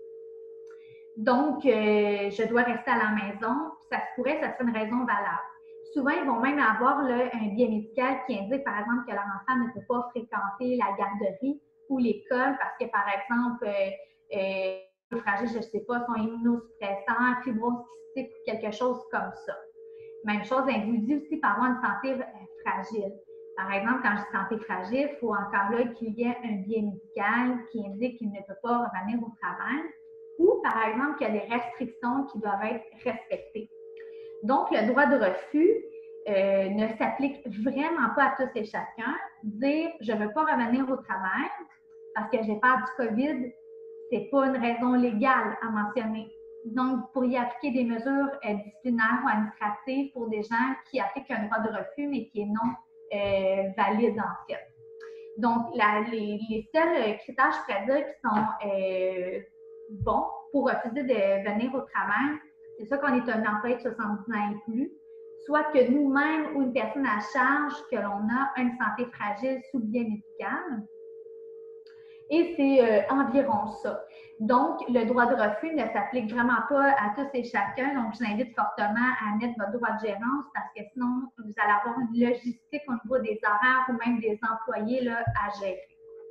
donc je dois rester à la maison », ça se pourrait, ça serait une raison valable. Souvent, ils vont même avoir là, un bien médical qui indique, par exemple, que leur enfant ne peut pas fréquenter la garderie ou l'école parce que, par exemple, fragile, je ne sais pas, sont immunosuppressants, fibrose cystique ou quelque chose comme ça. Même chose, l'individu aussi peut avoir une santé fragile. Par exemple, quand je dis santé fragile, il faut encore là qu'il y ait un bien médical qui indique qu'il ne peut pas revenir au travail ou, par exemple, qu'il y a des restrictions qui doivent être respectées. Donc, le droit de refus ne s'applique vraiment pas à tous et chacun. Dire « je ne veux pas revenir au travail parce que j'ai peur du COVID », ce n'est pas une raison légale à mentionner. Donc, vous pourriez appliquer des mesures disciplinaires ou administratives pour des gens qui appliquent un droit de refus, mais qui est non valide en fait. Donc, les seuls critères, je pourrais dire, qui sont bons pour refuser de venir au travail, c'est soit qu'on est un employé de 70 ans et plus, soit que nous-mêmes ou une personne à charge que l'on a une santé fragile sous bien médical. Et c'est environ ça. Donc, le droit de refus ne s'applique vraiment pas à tous et chacun. Donc, je vous invite fortement à mettre votre droit de gérance parce que sinon, vous allez avoir une logistique au niveau des horaires ou même des employés là, à gérer.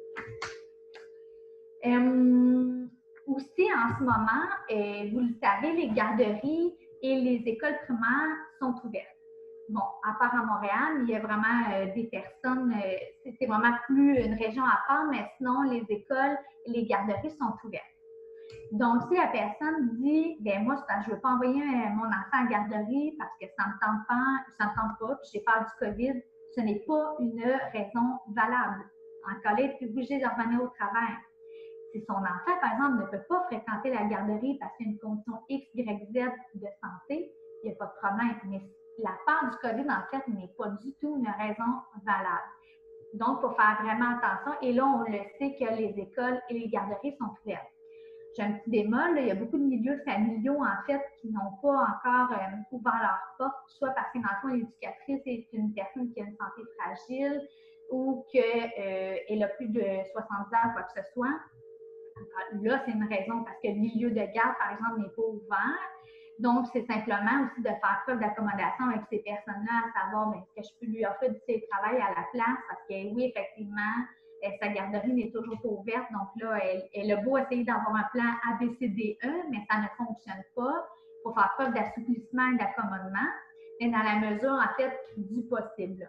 Aussi, en ce moment, vous le savez, les garderies et les écoles primaires sont ouvertes. Bon, à part à Montréal, il y a vraiment des personnes, c'est vraiment plus une région à part, mais sinon, les écoles et les garderies sont ouvertes. Donc, si la personne dit, bien moi, je ne veux pas envoyer mon enfant à la garderie parce que ça ne me tente pas, puis j'ai peur du COVID, ce n'est pas une raison valable. En cas là, il est obligé de revenir au travail. Si son enfant, par exemple, ne peut pas fréquenter la garderie parce qu'il y a une condition X, Y, Z de santé, il n'y a pas de problème. Mais la peur du COVID, en fait, n'est pas du tout une raison valable. Donc, il faut faire vraiment attention. Et là, on le sait que les écoles et les garderies sont ouvertes. J'ai un petit bémol, là, il y a beaucoup de milieux familiaux, en fait, qui n'ont pas encore ouvert leurs portes, soit parce que, dans le fond, l'éducatrice est une personne qui a une santé fragile ou qu'elle a plus de 70 ans, quoi que ce soit. Là, c'est une raison parce que le milieu de garde, par exemple, n'est pas ouvert. Donc, c'est simplement aussi de faire preuve d'accommodation avec ces personnes-là, à savoir, est-ce que je peux lui offrir du télétravail à la place? Parce que oui, effectivement, sa garderie n'est toujours pas ouverte. Donc là, elle a beau essayer d'avoir un plan ABCDE, mais ça ne fonctionne pas. Il faut faire preuve d'assouplissement et d'accommodement, mais dans la mesure, en fait, du possible.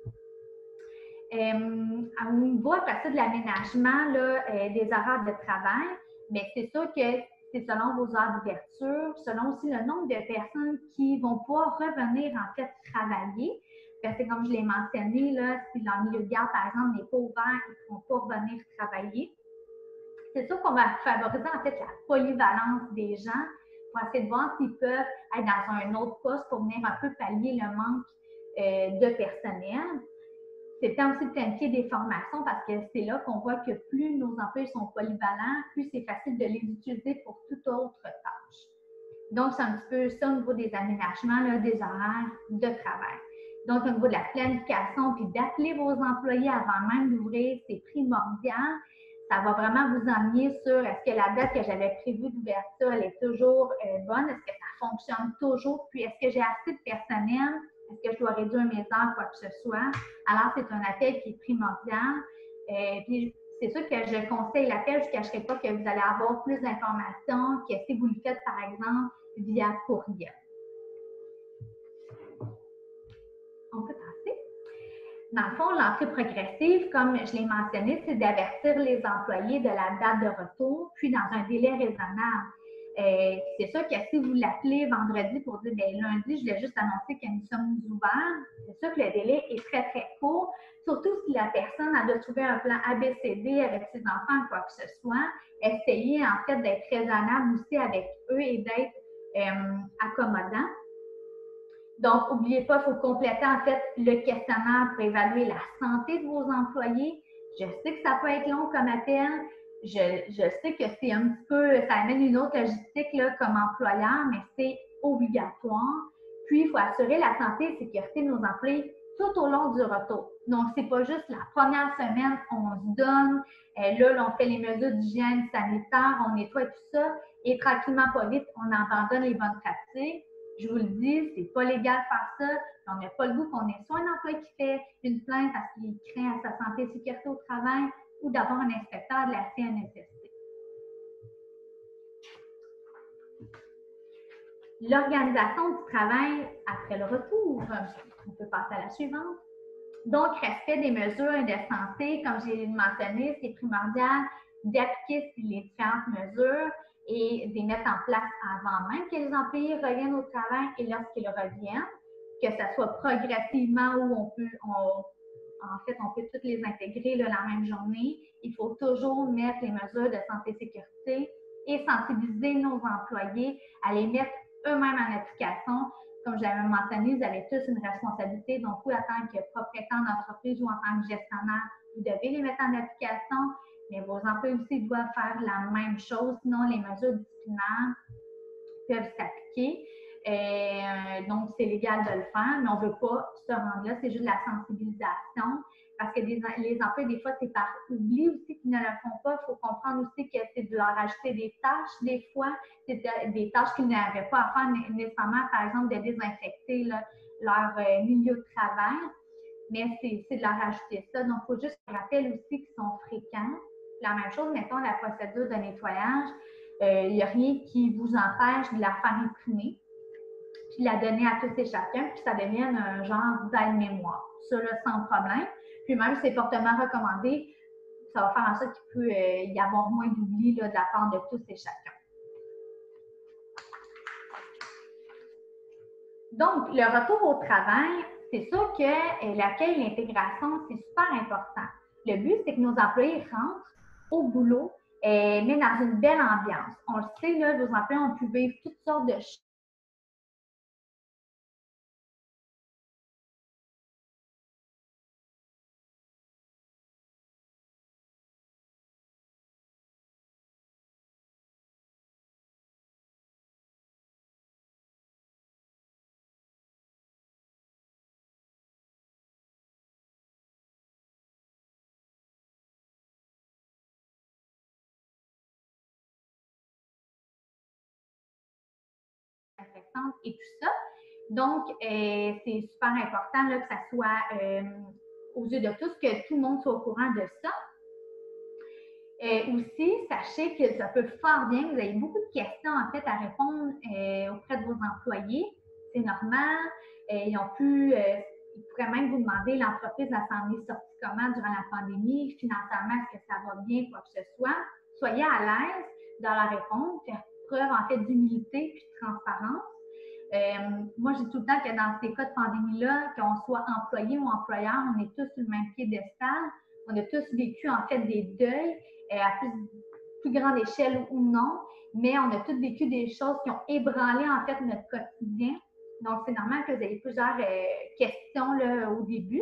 Au niveau après ça de l'aménagement des horaires de travail, mais c'est sûr que c'est selon vos heures d'ouverture, selon aussi le nombre de personnes qui vont pouvoir revenir en fait travailler. Parce que comme je l'ai mentionné, là, si leur milieu de garde, par exemple, n'est pas ouvert, ils ne pourront pas revenir travailler. C'est sûr qu'on va favoriser en fait la polyvalence des gens pour essayer de voir s'ils peuvent être dans un autre poste pour venir un peu pallier le manque de personnel. C'est temps aussi de planifier des formations parce que c'est là qu'on voit que plus nos employés sont polyvalents, plus c'est facile de les utiliser pour toute autre tâche. Donc, c'est un petit peu ça au niveau des aménagements, là, des horaires de travail. Donc, au niveau de la planification, puis d'appeler vos employés avant même d'ouvrir, c'est primordial. Ça va vraiment vous emmener sur est-ce que la date que j'avais prévue d'ouverture, elle est toujours bonne? Est-ce que ça fonctionne toujours? Puis, est-ce que j'ai assez de personnel? Est-ce que je dois réduire mes heures, quoi que ce soit? Alors, c'est un appel qui est primordial. Puis, c'est sûr que je conseille l'appel, je ne cacherai pas que vous allez avoir plus d'informations que si vous le faites, par exemple, via courriel. On peut passer. Dans le fond, l'entrée progressive, comme je l'ai mentionné, c'est d'avertir les employés de la date de retour, puis dans un délai raisonnable. C'est sûr que si vous l'appelez vendredi pour dire bien, lundi, je vais juste annoncer que nous sommes ouverts, c'est sûr que le délai est très, très court, surtout si la personne a de trouver un plan ABCD avec ses enfants, quoi que ce soit. Essayez en fait d'être raisonnable aussi avec eux et d'être accommodant. Donc, n'oubliez pas, il faut compléter en fait le questionnaire pour évaluer la santé de vos employés. Je sais que ça peut être long comme appel. Je sais que c'est un petit peu, ça amène une autre logistique là, comme employeur, mais c'est obligatoire. Puis, il faut assurer la santé et sécurité de nos employés tout au long du retour. Donc, c'est pas juste la première semaine, on se donne, là, on fait les mesures d'hygiène sanitaire, on nettoie tout ça, et tranquillement, pas vite, on abandonne les bonnes pratiques. Je vous le dis, c'est pas légal de faire ça. On n'a pas le goût qu'on ait soit un employé qui fait une plainte parce qu'il craint à sa santé et sécurité au travail ou d'avoir un inspecteur de la CNSST. L'organisation du travail après le retour. On peut passer à la suivante. Donc, respect des mesures de santé, comme j'ai mentionné, c'est primordial d'appliquer les différentes mesures et de les mettre en place avant même que les employés reviennent au travail et lorsqu'ils reviennent, que ce soit progressivement ou en fait, on peut toutes les intégrer là, la même journée. Il faut toujours mettre les mesures de santé et sécurité et sensibiliser nos employés à les mettre eux-mêmes en application. Comme j'avais mentionné, vous avez tous une responsabilité. Donc, vous, en tant que propriétaire d'entreprise ou en tant que gestionnaire, vous devez les mettre en application, mais vos employés aussi doivent faire la même chose. Sinon, les mesures disciplinaires peuvent s'appliquer. Donc, c'est légal de le faire, mais on ne veut pas se rendre là. C'est juste de la sensibilisation. Parce que les employés, des fois, c'est par oubli aussi qu'ils ne le font pas. Il faut comprendre aussi que c'est de leur ajouter des tâches, des fois. C'est des tâches qu'ils n'avaient pas à faire nécessairement, par exemple, de désinfecter là, leur milieu de travail. Mais c'est de leur ajouter ça. Donc, il faut juste rappeler aussi qu'ils sont fréquents. La même chose, mettons, la procédure de nettoyage. Il n'y a rien qui vous empêche de la faire imprimer, puis la donner à tous et chacun, puis ça devienne un genre d'aide-mémoire. Ça, là, sans problème. Puis même, c'est fortement recommandé. Ça va faire en sorte qu'il peut y avoir moins d'oubli de la part de tous et chacun. Donc, le retour au travail, c'est sûr que l'accueil et l'intégration, c'est super important. Le but, c'est que nos employés rentrent au boulot, mais dans une belle ambiance. On le sait, là, nos employés ont pu vivre toutes sortes de intéressante et tout ça. Donc, c'est super important là, que ça soit aux yeux de tous, que tout le monde soit au courant de ça. Aussi, sachez que ça peut fort bien, vous avez beaucoup de questions en fait à répondre auprès de vos employés. C'est normal. Ils pourraient même vous demander l'entreprise s'en est sortie comment durant la pandémie, financièrement, est-ce que ça va bien, quoi que ce soit. Soyez à l'aise dans la réponse, faire preuve en fait d'humilité puis de transparence. Moi, je dis tout le temps que dans ces cas de pandémie-là, qu'on soit employé ou employeur, on est tous sur le même piédestal. On a tous vécu en fait des deuils à plus grande échelle ou non, mais on a tous vécu des choses qui ont ébranlé en fait notre quotidien. Donc, c'est normal que vous ayez plusieurs questions là, au début.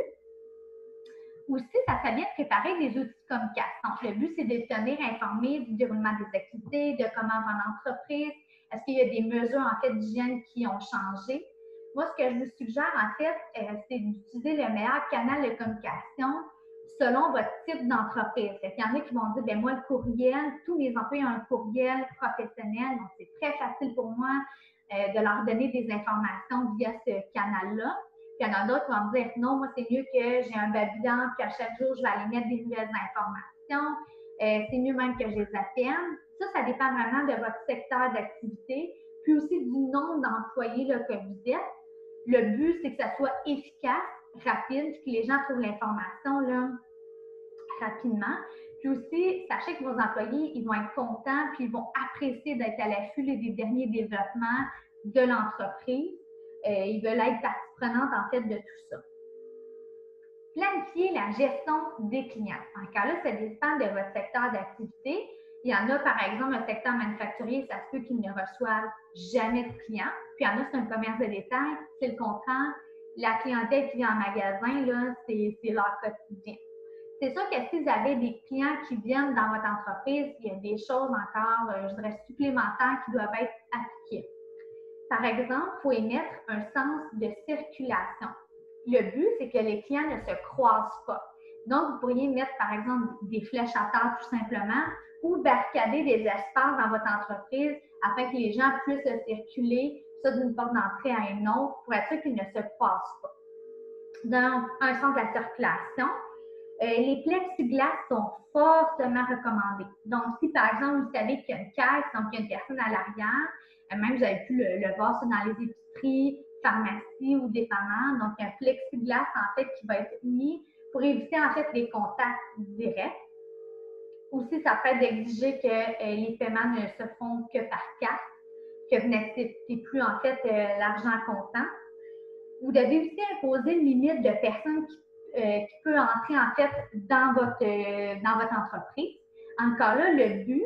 Aussi, ça fait bien de préparer des outils de communication. Le but, c'est de tenir informé du déroulement des activités, de comment va l'entreprise. Est-ce qu'il y a des mesures en fait d'hygiène qui ont changé? Moi, ce que je vous suggère en fait, c'est d'utiliser le meilleur canal de communication selon votre type d'entreprise. Il y en a qui vont dire, bien moi, le courriel, tous mes employés ont un courriel professionnel, donc c'est très facile pour moi de leur donner des informations via ce canal-là. Puis il y en a d'autres qui vont me dire, non, moi, c'est mieux que j'ai un babillon, puis à chaque jour, je vais aller mettre des nouvelles informations. C'est mieux même que je les appelle. Ça dépend vraiment de votre secteur d'activité, puis aussi du nombre d'employés là, que vous êtes. Le but, c'est que ça soit efficace, rapide, que les gens trouvent l'information là, rapidement. Puis aussi, sachez que vos employés, ils vont être contents, puis ils vont apprécier d'être à l'affût des derniers développements de l'entreprise. Ils veulent être partie prenante en fait de tout ça. Planifier la gestion des clients. En cas là, ça dépend de votre secteur d'activité. Il y en a, par exemple, un secteur manufacturier, ça se peut qu'ils ne reçoivent jamais de clients. Puis il y en a, c'est un commerce de détail. C'est le contraire. La clientèle qui vient en magasin, là, c'est leur quotidien. C'est sûr que si vous avez des clients qui viennent dans votre entreprise, il y a des choses encore, je dirais, supplémentaires qui doivent être appliquées. Par exemple, il faut émettre un sens de circulation. Le but, c'est que les clients ne se croisent pas. Donc, vous pourriez mettre, par exemple, des flèches à terre tout simplement ou barricader des espaces dans votre entreprise afin que les gens puissent circuler ça d'une porte d'entrée à une autre pour être sûr qu'ils ne se croisent pas. Dans un sens de la circulation, les plexiglas sont fortement recommandés. Donc, si par exemple, vous savez qu'il y a une caisse, donc il y a une personne à l'arrière, même vous avez pu le voir ça dans les épiceries, pharmacies ou dépanneurs, donc un plexiglas en fait qui va être mis pour éviter en fait les contacts directs. Aussi, ça peut être d'exiger que les paiements ne se font que par carte, que vous n'acceptez plus en fait l'argent comptant. Vous devez aussi imposer une limite de personnes qui peut entrer en fait dans votre entreprise. Encore là, le but,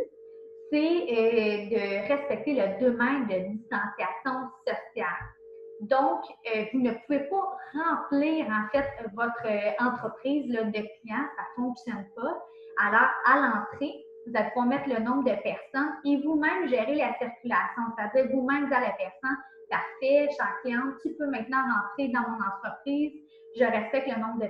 c'est de respecter le 2 mètres de distanciation sociale. Donc, vous ne pouvez pas remplir en fait votre entreprise là, de clients, ça ne fonctionne pas. Alors, à l'entrée, vous allez pouvoir mettre le nombre de personnes et vous-même gérer la circulation, c'est-à-dire vous-même dire à la personne, parfait, chère cliente, tu peux maintenant rentrer dans mon entreprise, je respecte le nombre de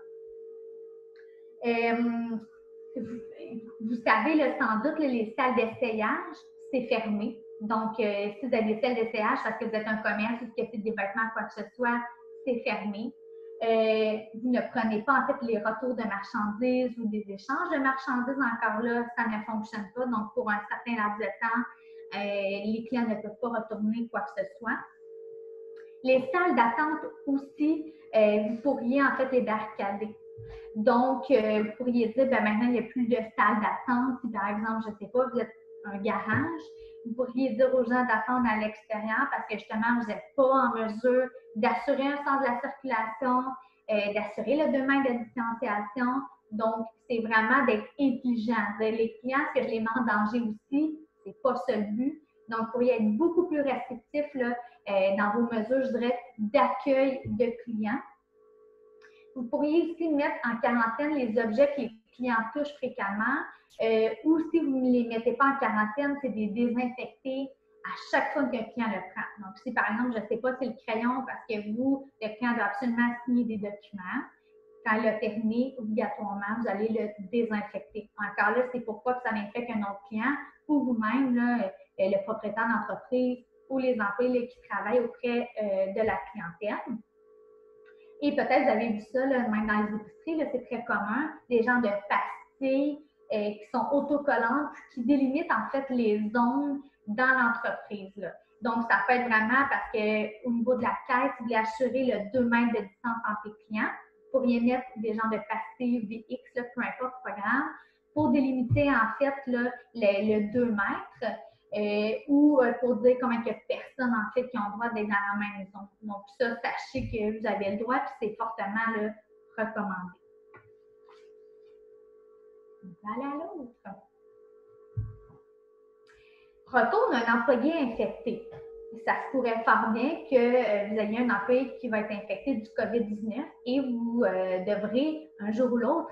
personnes. Vous savez, là, sans doute, là, les salles d'essayage, c'est fermé. Donc, si vous avez des salles d'essayage parce que vous êtes un commerce ou que c'est des vêtements, quoi que ce soit, c'est fermé. Vous ne prenez pas, en fait, les retours de marchandises ou des échanges de marchandises. Encore là, ça ne fonctionne pas. Donc, pour un certain laps de temps, les clients ne peuvent pas retourner quoi que ce soit. Les salles d'attente aussi, vous pourriez, en fait, les barricader. Donc, vous pourriez dire, ben maintenant, il n'y a plus de salle d'attente. Si, par exemple, je ne sais pas, vous êtes un garage, vous pourriez dire aux gens d'attendre à l'extérieur parce que, justement, vous n'êtes pas en mesure d'assurer un sens de la circulation, d'assurer le 2 mètres de distanciation. Donc, c'est vraiment d'être intelligent. Les clients, est-ce que je les mets en danger aussi? Ce n'est pas ça le but. Donc, vous pourriez être beaucoup plus restrictif là, dans vos mesures, je dirais, d'accueil de clients. Vous pourriez aussi mettre en quarantaine les objets que les clients touchent fréquemment ou si vous ne les mettez pas en quarantaine, c'est de les désinfecter à chaque fois qu'un client le prend. Donc, si par exemple, je ne sais pas, c'est le crayon parce que vous, le client doit absolument signer des documents. Quand il l'a terminé, obligatoirement, vous allez le désinfecter. Encore là, c'est pour pas que ça n'infecte un autre client ou vous-même, le propriétaire d'entreprise, ou les employés là, qui travaillent auprès de la clientèle. Et peut-être vous avez vu ça, là, même dans les épiceries, c'est très commun, des gens de pastilles qui sont autocollantes, qui délimitent en fait les zones dans l'entreprise. Là. Donc, ça peut être vraiment parce qu'au niveau de la caisse, vous voulez assurer le 2 mètres de distance entre les clients. Vous pourriez mettre des gens de pastilles ou des X, là, peu importe, c'est pas grave, pour délimiter en fait là, le 2 mètres. Ou pour dire combien il y a de personnes en fait qui ont le droit d'être dans la même zone. Donc ça, sachez que vous avez le droit puis c'est fortement là, recommandé. On va aller à l'autre. Retour d'un employé infecté. Ça se pourrait fort bien que vous ayez un employé qui va être infecté du COVID-19 et vous devrez un jour ou l'autre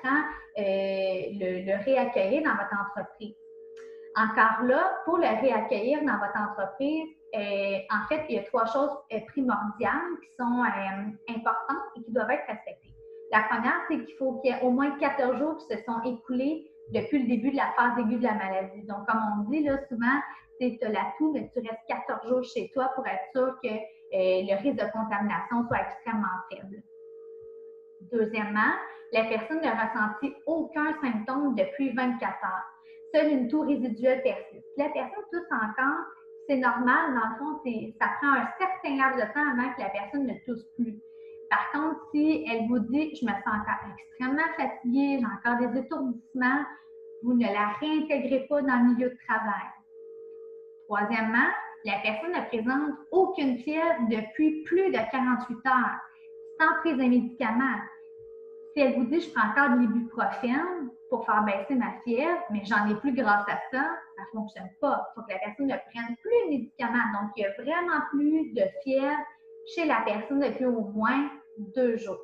le réaccueillir dans votre entreprise. Encore là, pour le réaccueillir dans votre entreprise, en fait, il y a 3 choses primordiales qui sont importantes et qui doivent être respectées. La première, c'est qu'il faut qu'il y ait au moins 14 jours qui se sont écoulés depuis le début de la phase aiguë de la maladie. Donc, comme on dit là, souvent, tu as la toux, mais tu restes 14 jours chez toi pour être sûr que le risque de contamination soit extrêmement faible. Deuxièmement, la personne n'a ressenti aucun symptôme depuis 24 heures. Seule une toux résiduelle persiste. Si la personne tousse encore, c'est normal. Dans le fond, ça prend un certain laps de temps avant que la personne ne tousse plus. Par contre, si elle vous dit « je me sens encore extrêmement fatiguée, j'ai encore des étourdissements », vous ne la réintégrez pas dans le milieu de travail. Troisièmement, la personne ne présente aucune fièvre depuis plus de 48 heures, sans prise de médicaments. Si elle vous dit « je prends encore de l'ibuprofène pour faire baisser ma fièvre, mais j'en ai plus grâce à ça », ça ne fonctionne pas. Il faut que la personne ne prenne plus de médicaments. Donc, il n'y a vraiment plus de fièvre chez la personne depuis au moins 2 jours.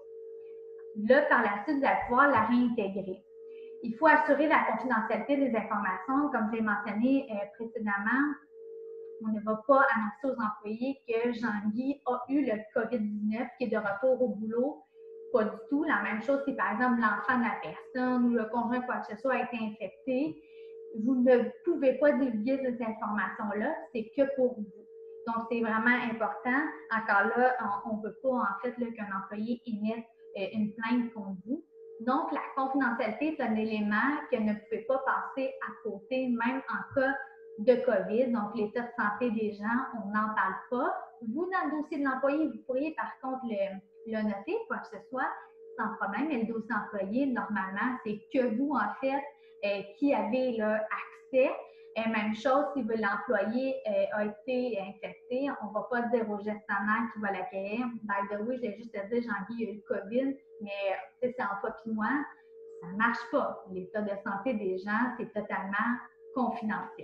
Là, par la suite, vous allez pouvoir la réintégrer. Il faut assurer la confidentialité des informations. Comme je l'ai mentionné précédemment, on ne va pas annoncer aux employés que Jean-Guy a eu le COVID-19 qui est de retour au boulot. Pas du tout. La même chose si, par exemple, l'enfant de la personne ou le conjoint quoi que ce soit a été infecté. Vous ne pouvez pas divulguer ces informations-là. C'est que pour vous. Donc, c'est vraiment important. Encore là, on ne veut pas, en fait, qu'un employé émette une plainte contre vous. Donc, la confidentialité, c'est un élément que ne pouvez pas passer à côté, même en cas de COVID. Donc, l'état de santé des gens, on n'en parle pas. Vous, dans le dossier de l'employé, vous pourriez par contre le noter, quoi que ce soit, sans problème. Mais le dossier employé, normalement, c'est que vous, en fait, qui avez là, accès. Et même chose, si l'employé a été infecté, on ne va pas dire au gestionnaire qui va l'accueillir. By the way, j'ai juste à dire, Jean-Guy, il y a eu le COVID, mais c'est en toi et moi, ça ne marche pas. L'état de santé des gens, c'est totalement confidentiel.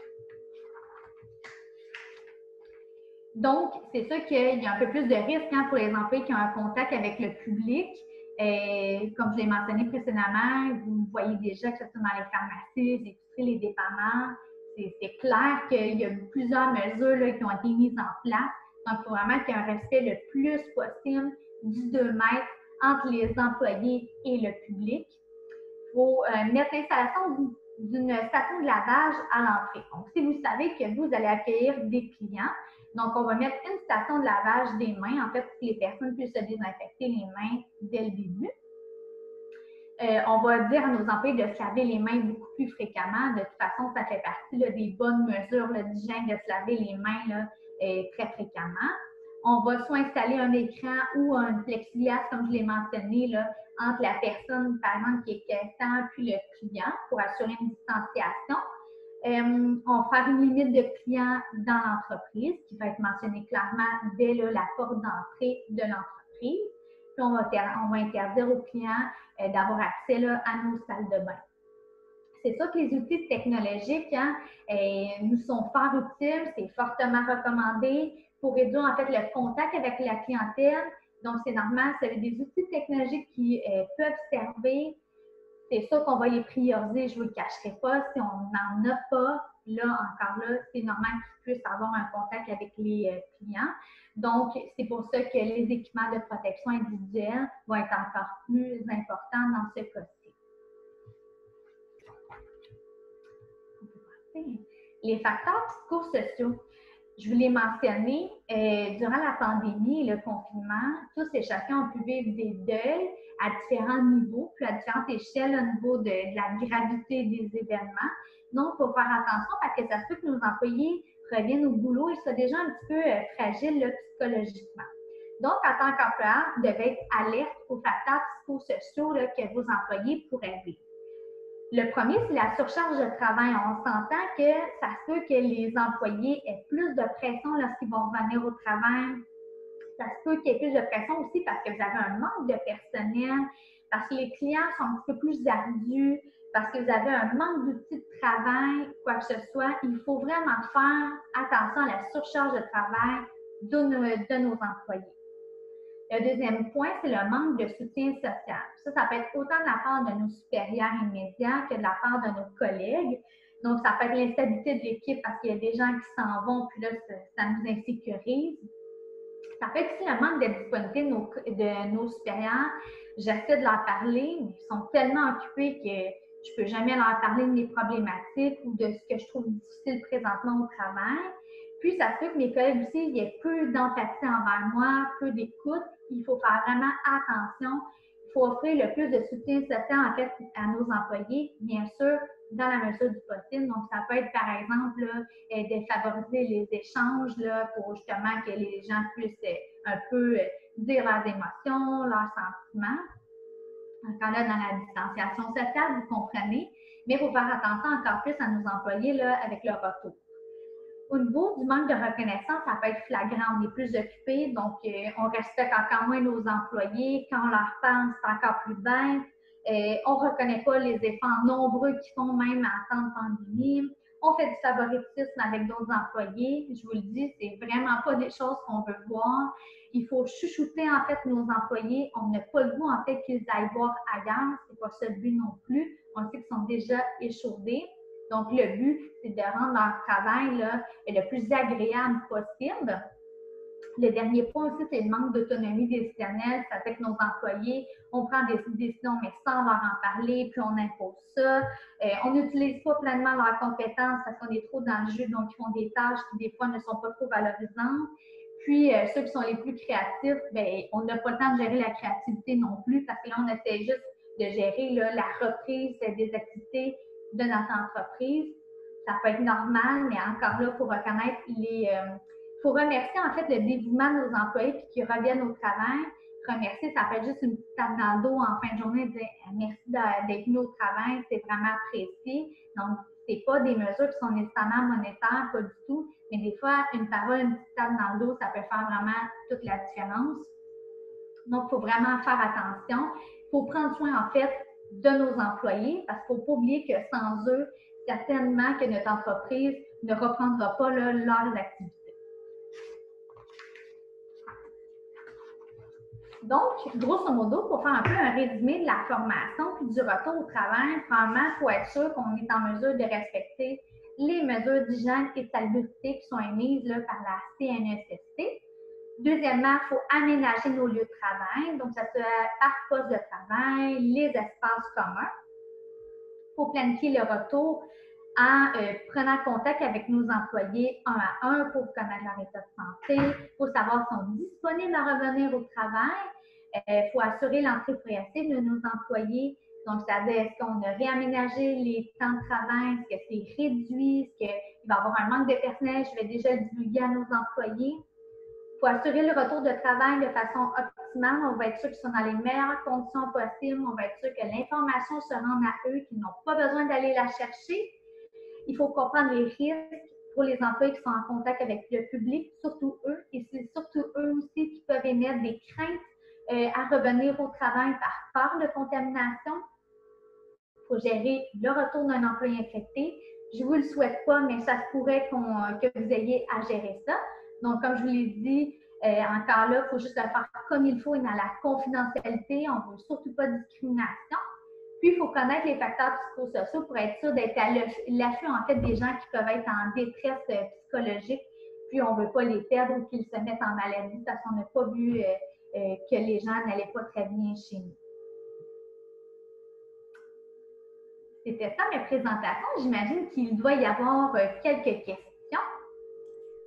Donc, c'est sûr qu'il y a un peu plus de risques pour les employés qui ont un contact avec le public. Comme je l'ai mentionné précédemment, vous voyez déjà que ce soit dans les pharmacies, les épiceries, les dépanneurs. C'est clair qu'il y a plusieurs mesures là, qui ont été mises en place. Donc, il faut vraiment qu'il y ait un respect le plus possible du 2 mètres entre les employés et le public. Il faut mettre l'installation d'une station de lavage à l'entrée. Donc, si vous savez que vous allez accueillir des clients, donc on va mettre une station de lavage des mains, en fait, pour que les personnes puissent se désinfecter les mains dès le début. On va dire à nos employés de se laver les mains beaucoup plus fréquemment. De toute façon, ça fait partie là, des bonnes mesures d'hygiène de se laver les mains là, très fréquemment. On va soit installer un écran ou un plexiglas, comme je l'ai mentionné, là, entre la personne, par exemple, qui est caissière puis le client pour assurer une distanciation. On va faire une limite de clients dans l'entreprise qui va être mentionnée clairement dès là, la porte d'entrée de l'entreprise. Puis on va interdire aux clients d'avoir accès là, à nos salles de bain. C'est sûr que les outils technologiques nous sont fort utiles, c'est fortement recommandé pour réduire en fait le contact avec la clientèle. Donc, c'est normal, vous avez des outils technologiques qui peuvent servir. C'est sûr qu'on va les prioriser, je ne vous le cacherai pas. Si on n'en a pas, là, encore là, c'est normal qu'ils puissent avoir un contact avec les clients. Donc, c'est pour ça que les équipements de protection individuelle vont être encore plus importants dans ce cas-ci. Les facteurs psychosociaux. je vous l'ai mentionné, durant la pandémie et le confinement, tous et chacun ont pu vivre des deuils à différents niveaux, puis à différentes échelles au niveau de la gravité des événements. Donc, il faut faire attention parce que ça se peut que nos employés reviennent au boulot et soient déjà un petit peu fragiles là, psychologiquement. Donc, en tant qu'employeur, vous devez être alerte aux facteurs psychosociaux là, que vos employés pourraient vivre. Le premier, c'est la surcharge de travail. On s'entend que ça se peut que les employés aient plus de pression lorsqu'ils vont revenir au travail. Ça se peut qu'il y ait plus de pression aussi parce que vous avez un manque de personnel, parce que les clients sont un petit peu plus ardus, parce que vous avez un manque d'outils de travail, quoi que ce soit. Il faut vraiment faire attention à la surcharge de travail de nos employés. Le deuxième point, c'est le manque de soutien social. Ça peut être autant de la part de nos supérieurs immédiats que de la part de nos collègues. Donc, ça peut être l'instabilité de l'équipe parce qu'il y a des gens qui s'en vont, puis là, ça nous insécurise. Ça peut être aussi le manque de disponibilité de nos supérieurs. J'essaie de leur parler, mais ils sont tellement occupés que je ne peux jamais leur parler de mes problématiques ou de ce que je trouve difficile présentement au travail. Puis, ça se peut que mes collègues aussi, il y ait peu d'empathie envers moi, peu d'écoute. Il faut faire vraiment attention. Il faut offrir le plus de soutien social en fait à nos employés, bien sûr, dans la mesure du possible. Donc, ça peut être, par exemple, là, de favoriser les échanges là, pour justement que les gens puissent un peu dire leurs émotions, leurs sentiments. Encore là, dans la distanciation sociale, vous comprenez, mais il faut faire attention encore plus à nos employés là, avec le retour. Au niveau du manque de reconnaissance, ça peut être flagrant. On est plus occupé, donc on respecte encore moins nos employés. Quand on leur parle, c'est encore plus bête. On ne reconnaît pas les efforts nombreux qu'ils font même en temps de pandémie. On fait du favoritisme avec d'autres employés. Je vous le dis, c'est vraiment pas des choses qu'on veut voir. Il faut chouchouter en fait nos employés. On n'a pas le goût en fait qu'ils aillent voir ailleurs. C'est pas ça le but non plus. On sait qu'ils sont déjà échaudés. Donc, le but, c'est de rendre leur travail là, le plus agréable possible. Le dernier point aussi, c'est le manque d'autonomie décisionnelle. Ça fait que nos employés, on prend des décisions, mais sans leur en parler, puis on impose ça. On n'utilise pas pleinement leurs compétences parce qu'on est trop dans le jeu, donc ils font des tâches qui, des fois, ne sont pas trop valorisantes. Puis, ceux qui sont les plus créatifs, bien, on n'a pas le temps de gérer la créativité non plus parce que là, on essaie juste de gérer là, la reprise des activités de notre entreprise. Ça peut être normal, mais encore là, il faut reconnaître il faut remercier en fait le dévouement de nos employés puis qu'ils reviennent au travail. Remercier, ça peut être juste une petite tape dans le dos en fin de journée et dire merci d'être venu au travail, c'est vraiment apprécié. Donc, c'est pas des mesures qui sont nécessairement monétaires, pas du tout, mais des fois, une parole, une petite tape dans le dos, ça peut faire vraiment toute la différence. Donc, il faut vraiment faire attention. Il faut prendre soin en fait de nos employés parce qu'il ne faut pas oublier que sans eux, certainement que notre entreprise ne reprendra pas là, leurs activités. Donc, grosso modo, pour faire un peu un résumé de la formation puis du retour au travail, premièrement, il faut être sûr qu'on est en mesure de respecter les mesures d'hygiène et de salubrité qui sont émises là, par la CNESST. Deuxièmement, il faut aménager nos lieux de travail, donc ça soit par poste de travail, les espaces communs. Il faut planifier le retour en prenant contact avec nos employés un à un pour connaître leur état de santé, pour savoir s'ils sont disponibles à revenir au travail. Il faut assurer l'entrée progressive de nos employés. Donc, c'est-à-dire, est-ce qu'on a réaménagé les temps de travail? Est-ce que c'est réduit? Est-ce qu'il va y avoir un manque de personnel? Je vais déjà le divulguer à nos employés. Il faut assurer le retour de travail de façon optimale. On va être sûr qu'ils sont dans les meilleures conditions possibles. On va être sûr que l'information se rende à eux, qu'ils n'ont pas besoin d'aller la chercher. Il faut comprendre les risques pour les employés qui sont en contact avec le public, surtout eux. Et c'est surtout eux aussi qui peuvent émettre des craintes à revenir au travail par peur de contamination. Il faut gérer le retour d'un employé infecté. Je ne vous le souhaite pas, mais ça se pourrait que vous ayez à gérer ça. Donc, comme je vous l'ai dit, encore là, il faut juste le faire comme il faut et dans la confidentialité. On ne veut surtout pas de discrimination. Puis, il faut connaître les facteurs psychosociaux pour être sûr d'être à l'affût, en fait, des gens qui peuvent être en détresse psychologique. Puis, on ne veut pas les perdre ou qu'ils se mettent en maladie parce qu'on n'a pas vu que les gens n'allaient pas très bien chez nous. C'était ça mes présentations. J'imagine qu'il doit y avoir quelques questions.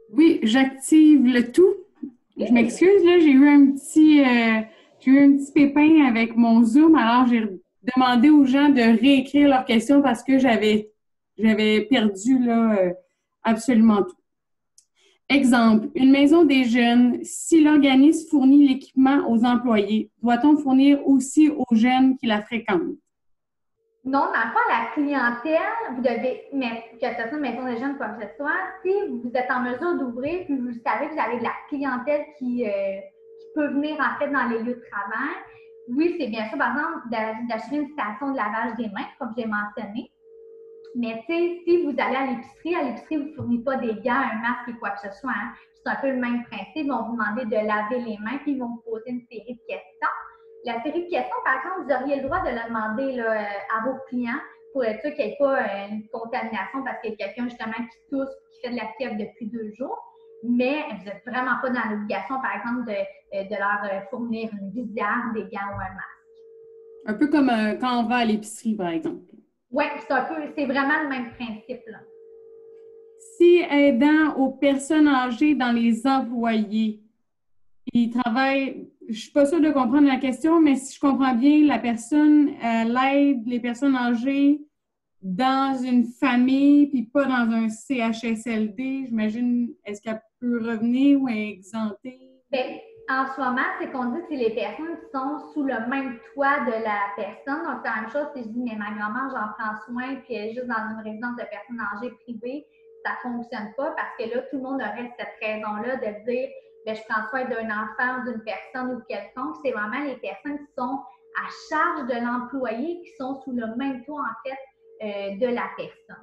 Oui, j'active le tout. Je Oui. m'excuse, là, j'ai eu un petit pépin avec mon Zoom, alors j'ai demandé aux gens de réécrire leurs questions parce que j'avais perdu là, absolument tout. Exemple, une maison des jeunes, si l'organisme fournit l'équipement aux employés, doit-on fournir aussi aux jeunes qui la fréquentent? Non, dans le fond, la clientèle, vous devez mettre, que ce soit une maison des jeunes, quoi que ce soit, si vous êtes en mesure d'ouvrir, puis vous savez que vous avez de la clientèle qui peut venir en fait dans les lieux de travail, oui, c'est bien sûr, par exemple, d'acheter une station de lavage des mains, comme j'ai mentionné. Mais tu sais, si vous allez à l'épicerie, vous ne fournissez pas des gants, un masque et quoi que ce soit. Hein. C'est un peu le même principe. Ils vont vous demander de laver les mains, puis ils vont vous poser une série de questions. La série de questions, par exemple, vous auriez le droit de le demander là, à vos clients pour être sûr qu'il n'y ait pas une contamination parce qu'il y a quelqu'un justement qui tousse qui fait de la fièvre depuis 2 jours. Mais vous n'êtes vraiment pas dans l'obligation, par exemple, de leur fournir une visière, des gants ou un masque. Un peu comme quand on va à l'épicerie, par exemple. Oui, c'est vraiment le même principe. Là. Si aidant aux personnes âgées dans les employés, ils travaillent, je suis pas sûre de comprendre la question, mais si je comprends bien, la personne l'aide les personnes âgées dans une famille, puis pas dans un CHSLD, j'imagine, est-ce qu'elle peut revenir ou est exemptée? Bien, en ce moment, c'est qu'on dit que c'est les personnes qui sont sous le même toit de la personne. Donc, c'est la même chose si je dis, mais ma grand-mère, j'en prends soin, puis elle est juste dans une résidence de personnes âgées privées, ça ne fonctionne pas parce que là, tout le monde aurait cette raison-là de dire, bien, je prends soin d'un enfant, d'une personne ou quelconque. C'est vraiment les personnes qui sont à charge de l'employé qui sont sous le même toit, en fait, de la personne.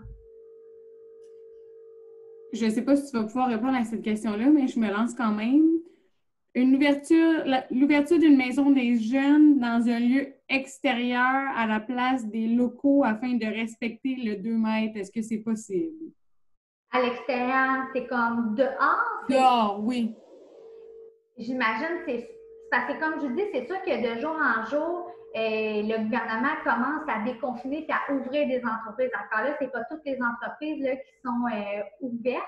Je ne sais pas si tu vas pouvoir répondre à cette question-là, mais je me lance quand même. L'ouverture d'une maison des jeunes dans un lieu extérieur à la place des locaux afin de respecter le 2 mètres, est-ce que c'est possible? À l'extérieur, c'est comme dehors, c'est Dehors, oui. j'imagine, c'est parce que comme je dis, c'est sûr que de jour en jour, le gouvernement commence à déconfiner et à ouvrir des entreprises. Encore là, c'est pas toutes les entreprises là, qui sont ouvertes.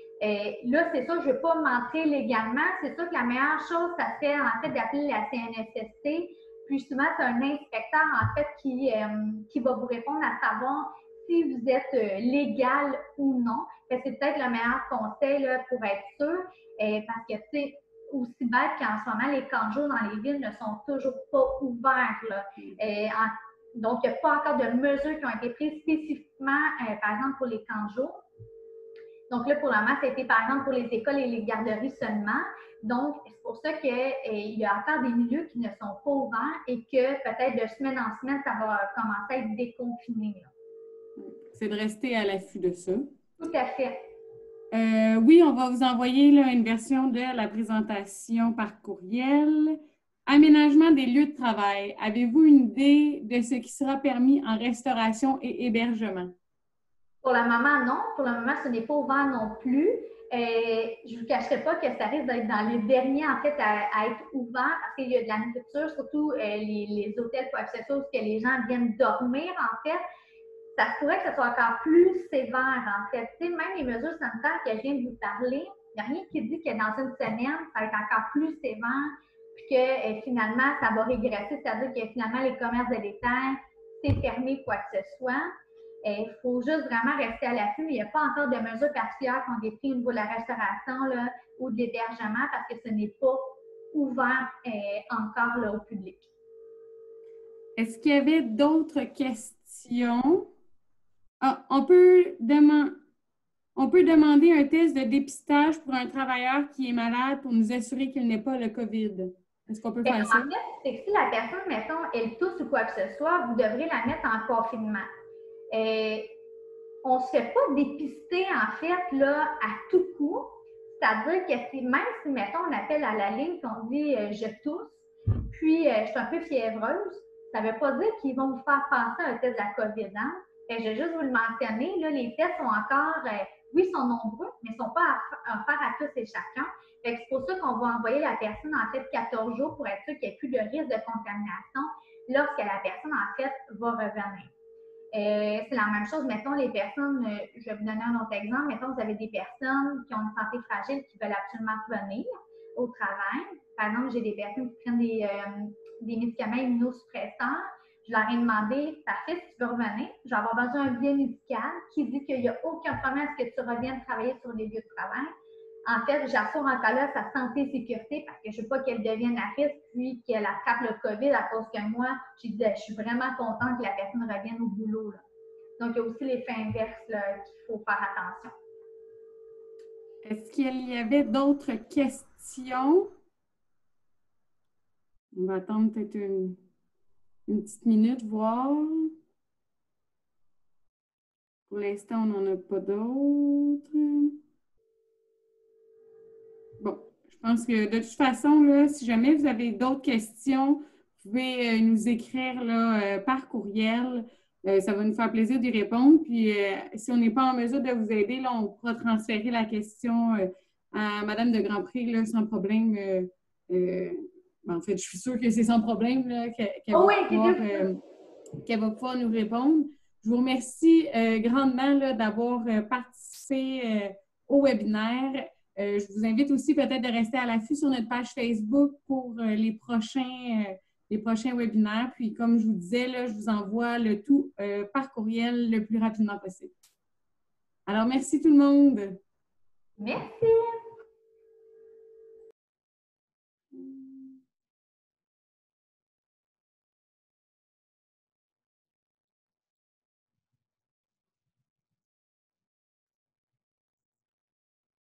Là, c'est sûr que je ne veux pas m'entrer légalement. C'est sûr que la meilleure chose, ça serait en fait d'appeler la CNSST. Puis souvent, c'est un inspecteur en fait qui va vous répondre à savoir si vous êtes légal ou non. C'est peut-être le meilleur conseil là, pour être sûr. Parce que, tu sais, aussi bête qu'en ce moment, les camps de jour dans les villes ne sont toujours pas ouverts. Là. Donc, il n'y a pas encore de mesures qui ont été prises spécifiquement, par exemple, pour les camps de jour. Donc là, pour le moment, c'était par exemple pour les écoles et les garderies seulement. Donc, c'est pour ça qu'il y a encore des milieux qui ne sont pas ouverts et que peut-être de semaine en semaine, ça va commencer à être déconfiné. C'est de rester à l'affût de ça. Tout à fait. Oui, on va vous envoyer là, une version de la présentation par courriel. Aménagement des lieux de travail. Avez-vous une idée de ce qui sera permis en restauration et hébergement? Pour le moment, non. Pour le moment, ce n'est pas ouvert non plus. Je ne vous cacherai pas que ça risque d'être dans les derniers, en fait, à être ouvert parce qu'il y a de la nourriture, surtout les hôtels, quoi que ce soit, où les gens viennent dormir, en fait. Ça se pourrait que ce soit encore plus sévère, en fait. Tu sais, même les mesures sanitaires que je viens de vous parler, il n'y a rien qui dit que dans une semaine, ça va être encore plus sévère, puis que finalement, ça va régresser, c'est-à-dire que finalement, les commerces de détail, c'est fermé, quoi que ce soit. Il faut juste vraiment rester à l'affût, mais il n'y a pas encore de mesures particulières qui ont été prises au niveau de la restauration là, ou de l'hébergement parce que ce n'est pas ouvert encore là, au public. Est-ce qu'il y avait d'autres questions? Ah, on peut demander un test de dépistage pour un travailleur qui est malade pour nous assurer qu'il n'ait pas le COVID. Est-ce qu'on peut Bien, faire en ça? fait, c'est que si la personne, mettons, elle tousse ou quoi que ce soit, vous devrez la mettre en confinement. On ne se fait pas dépister, en fait, là, à tout coup. C'est-à-dire que même si, mettons, on appelle à la ligne qu'on dit je tousse, puis je suis un peu fiévreuse, ça ne veut pas dire qu'ils vont vous faire passer un test de la COVID. Hein? Je vais juste vous le mentionner, là, les tests sont encore, oui, ils sont nombreux, mais ils ne sont pas à faire à tous et chacun. C'est pour ça qu'on va envoyer la personne, en fait, 14 jours pour être sûr qu'il n'y ait plus de risque de contamination lorsque la personne, en fait, va revenir. C'est la même chose. Mettons, les personnes, je vais vous donner un autre exemple. Mettons, vous avez des personnes qui ont une santé fragile qui veulent absolument revenir au travail. Par exemple, j'ai des personnes qui prennent des médicaments immunosuppresseurs. Je leur ai demandé, parfait, si tu veux revenir, je vais avoir besoin d'un billet médical qui dit qu'il n'y a aucun problème à ce que tu reviennes travailler sur les lieux de travail. En fait, j'assure en cas là sa santé et sécurité parce que je ne veux pas qu'elle devienne à risque puis qu'elle attrape le COVID à cause que moi, je suis vraiment contente que la personne revienne au boulot. Là. Donc, il y a aussi l'effet inverse qu'il faut faire attention. Est-ce qu'il y avait d'autres questions? On va attendre peut-être une petite minute, voir. Pour l'instant, on n'en a pas d'autres. Bon, je pense que de toute façon, là, si jamais vous avez d'autres questions, vous pouvez nous écrire là, par courriel. Ça va nous faire plaisir d'y répondre. Puis, si on n'est pas en mesure de vous aider, là, on pourra transférer la question à Madame de Grandpré là, sans problème. En fait, je suis sûre que c'est sans problème là, qu'elle va pouvoir nous répondre. Je vous remercie grandement là, d'avoir participé au webinaire. Je vous invite aussi peut-être de rester à l'affût sur notre page Facebook pour les prochains webinaires. Puis, comme je vous disais, là, je vous envoie le tout par courriel le plus rapidement possible. Alors, merci tout le monde. Merci.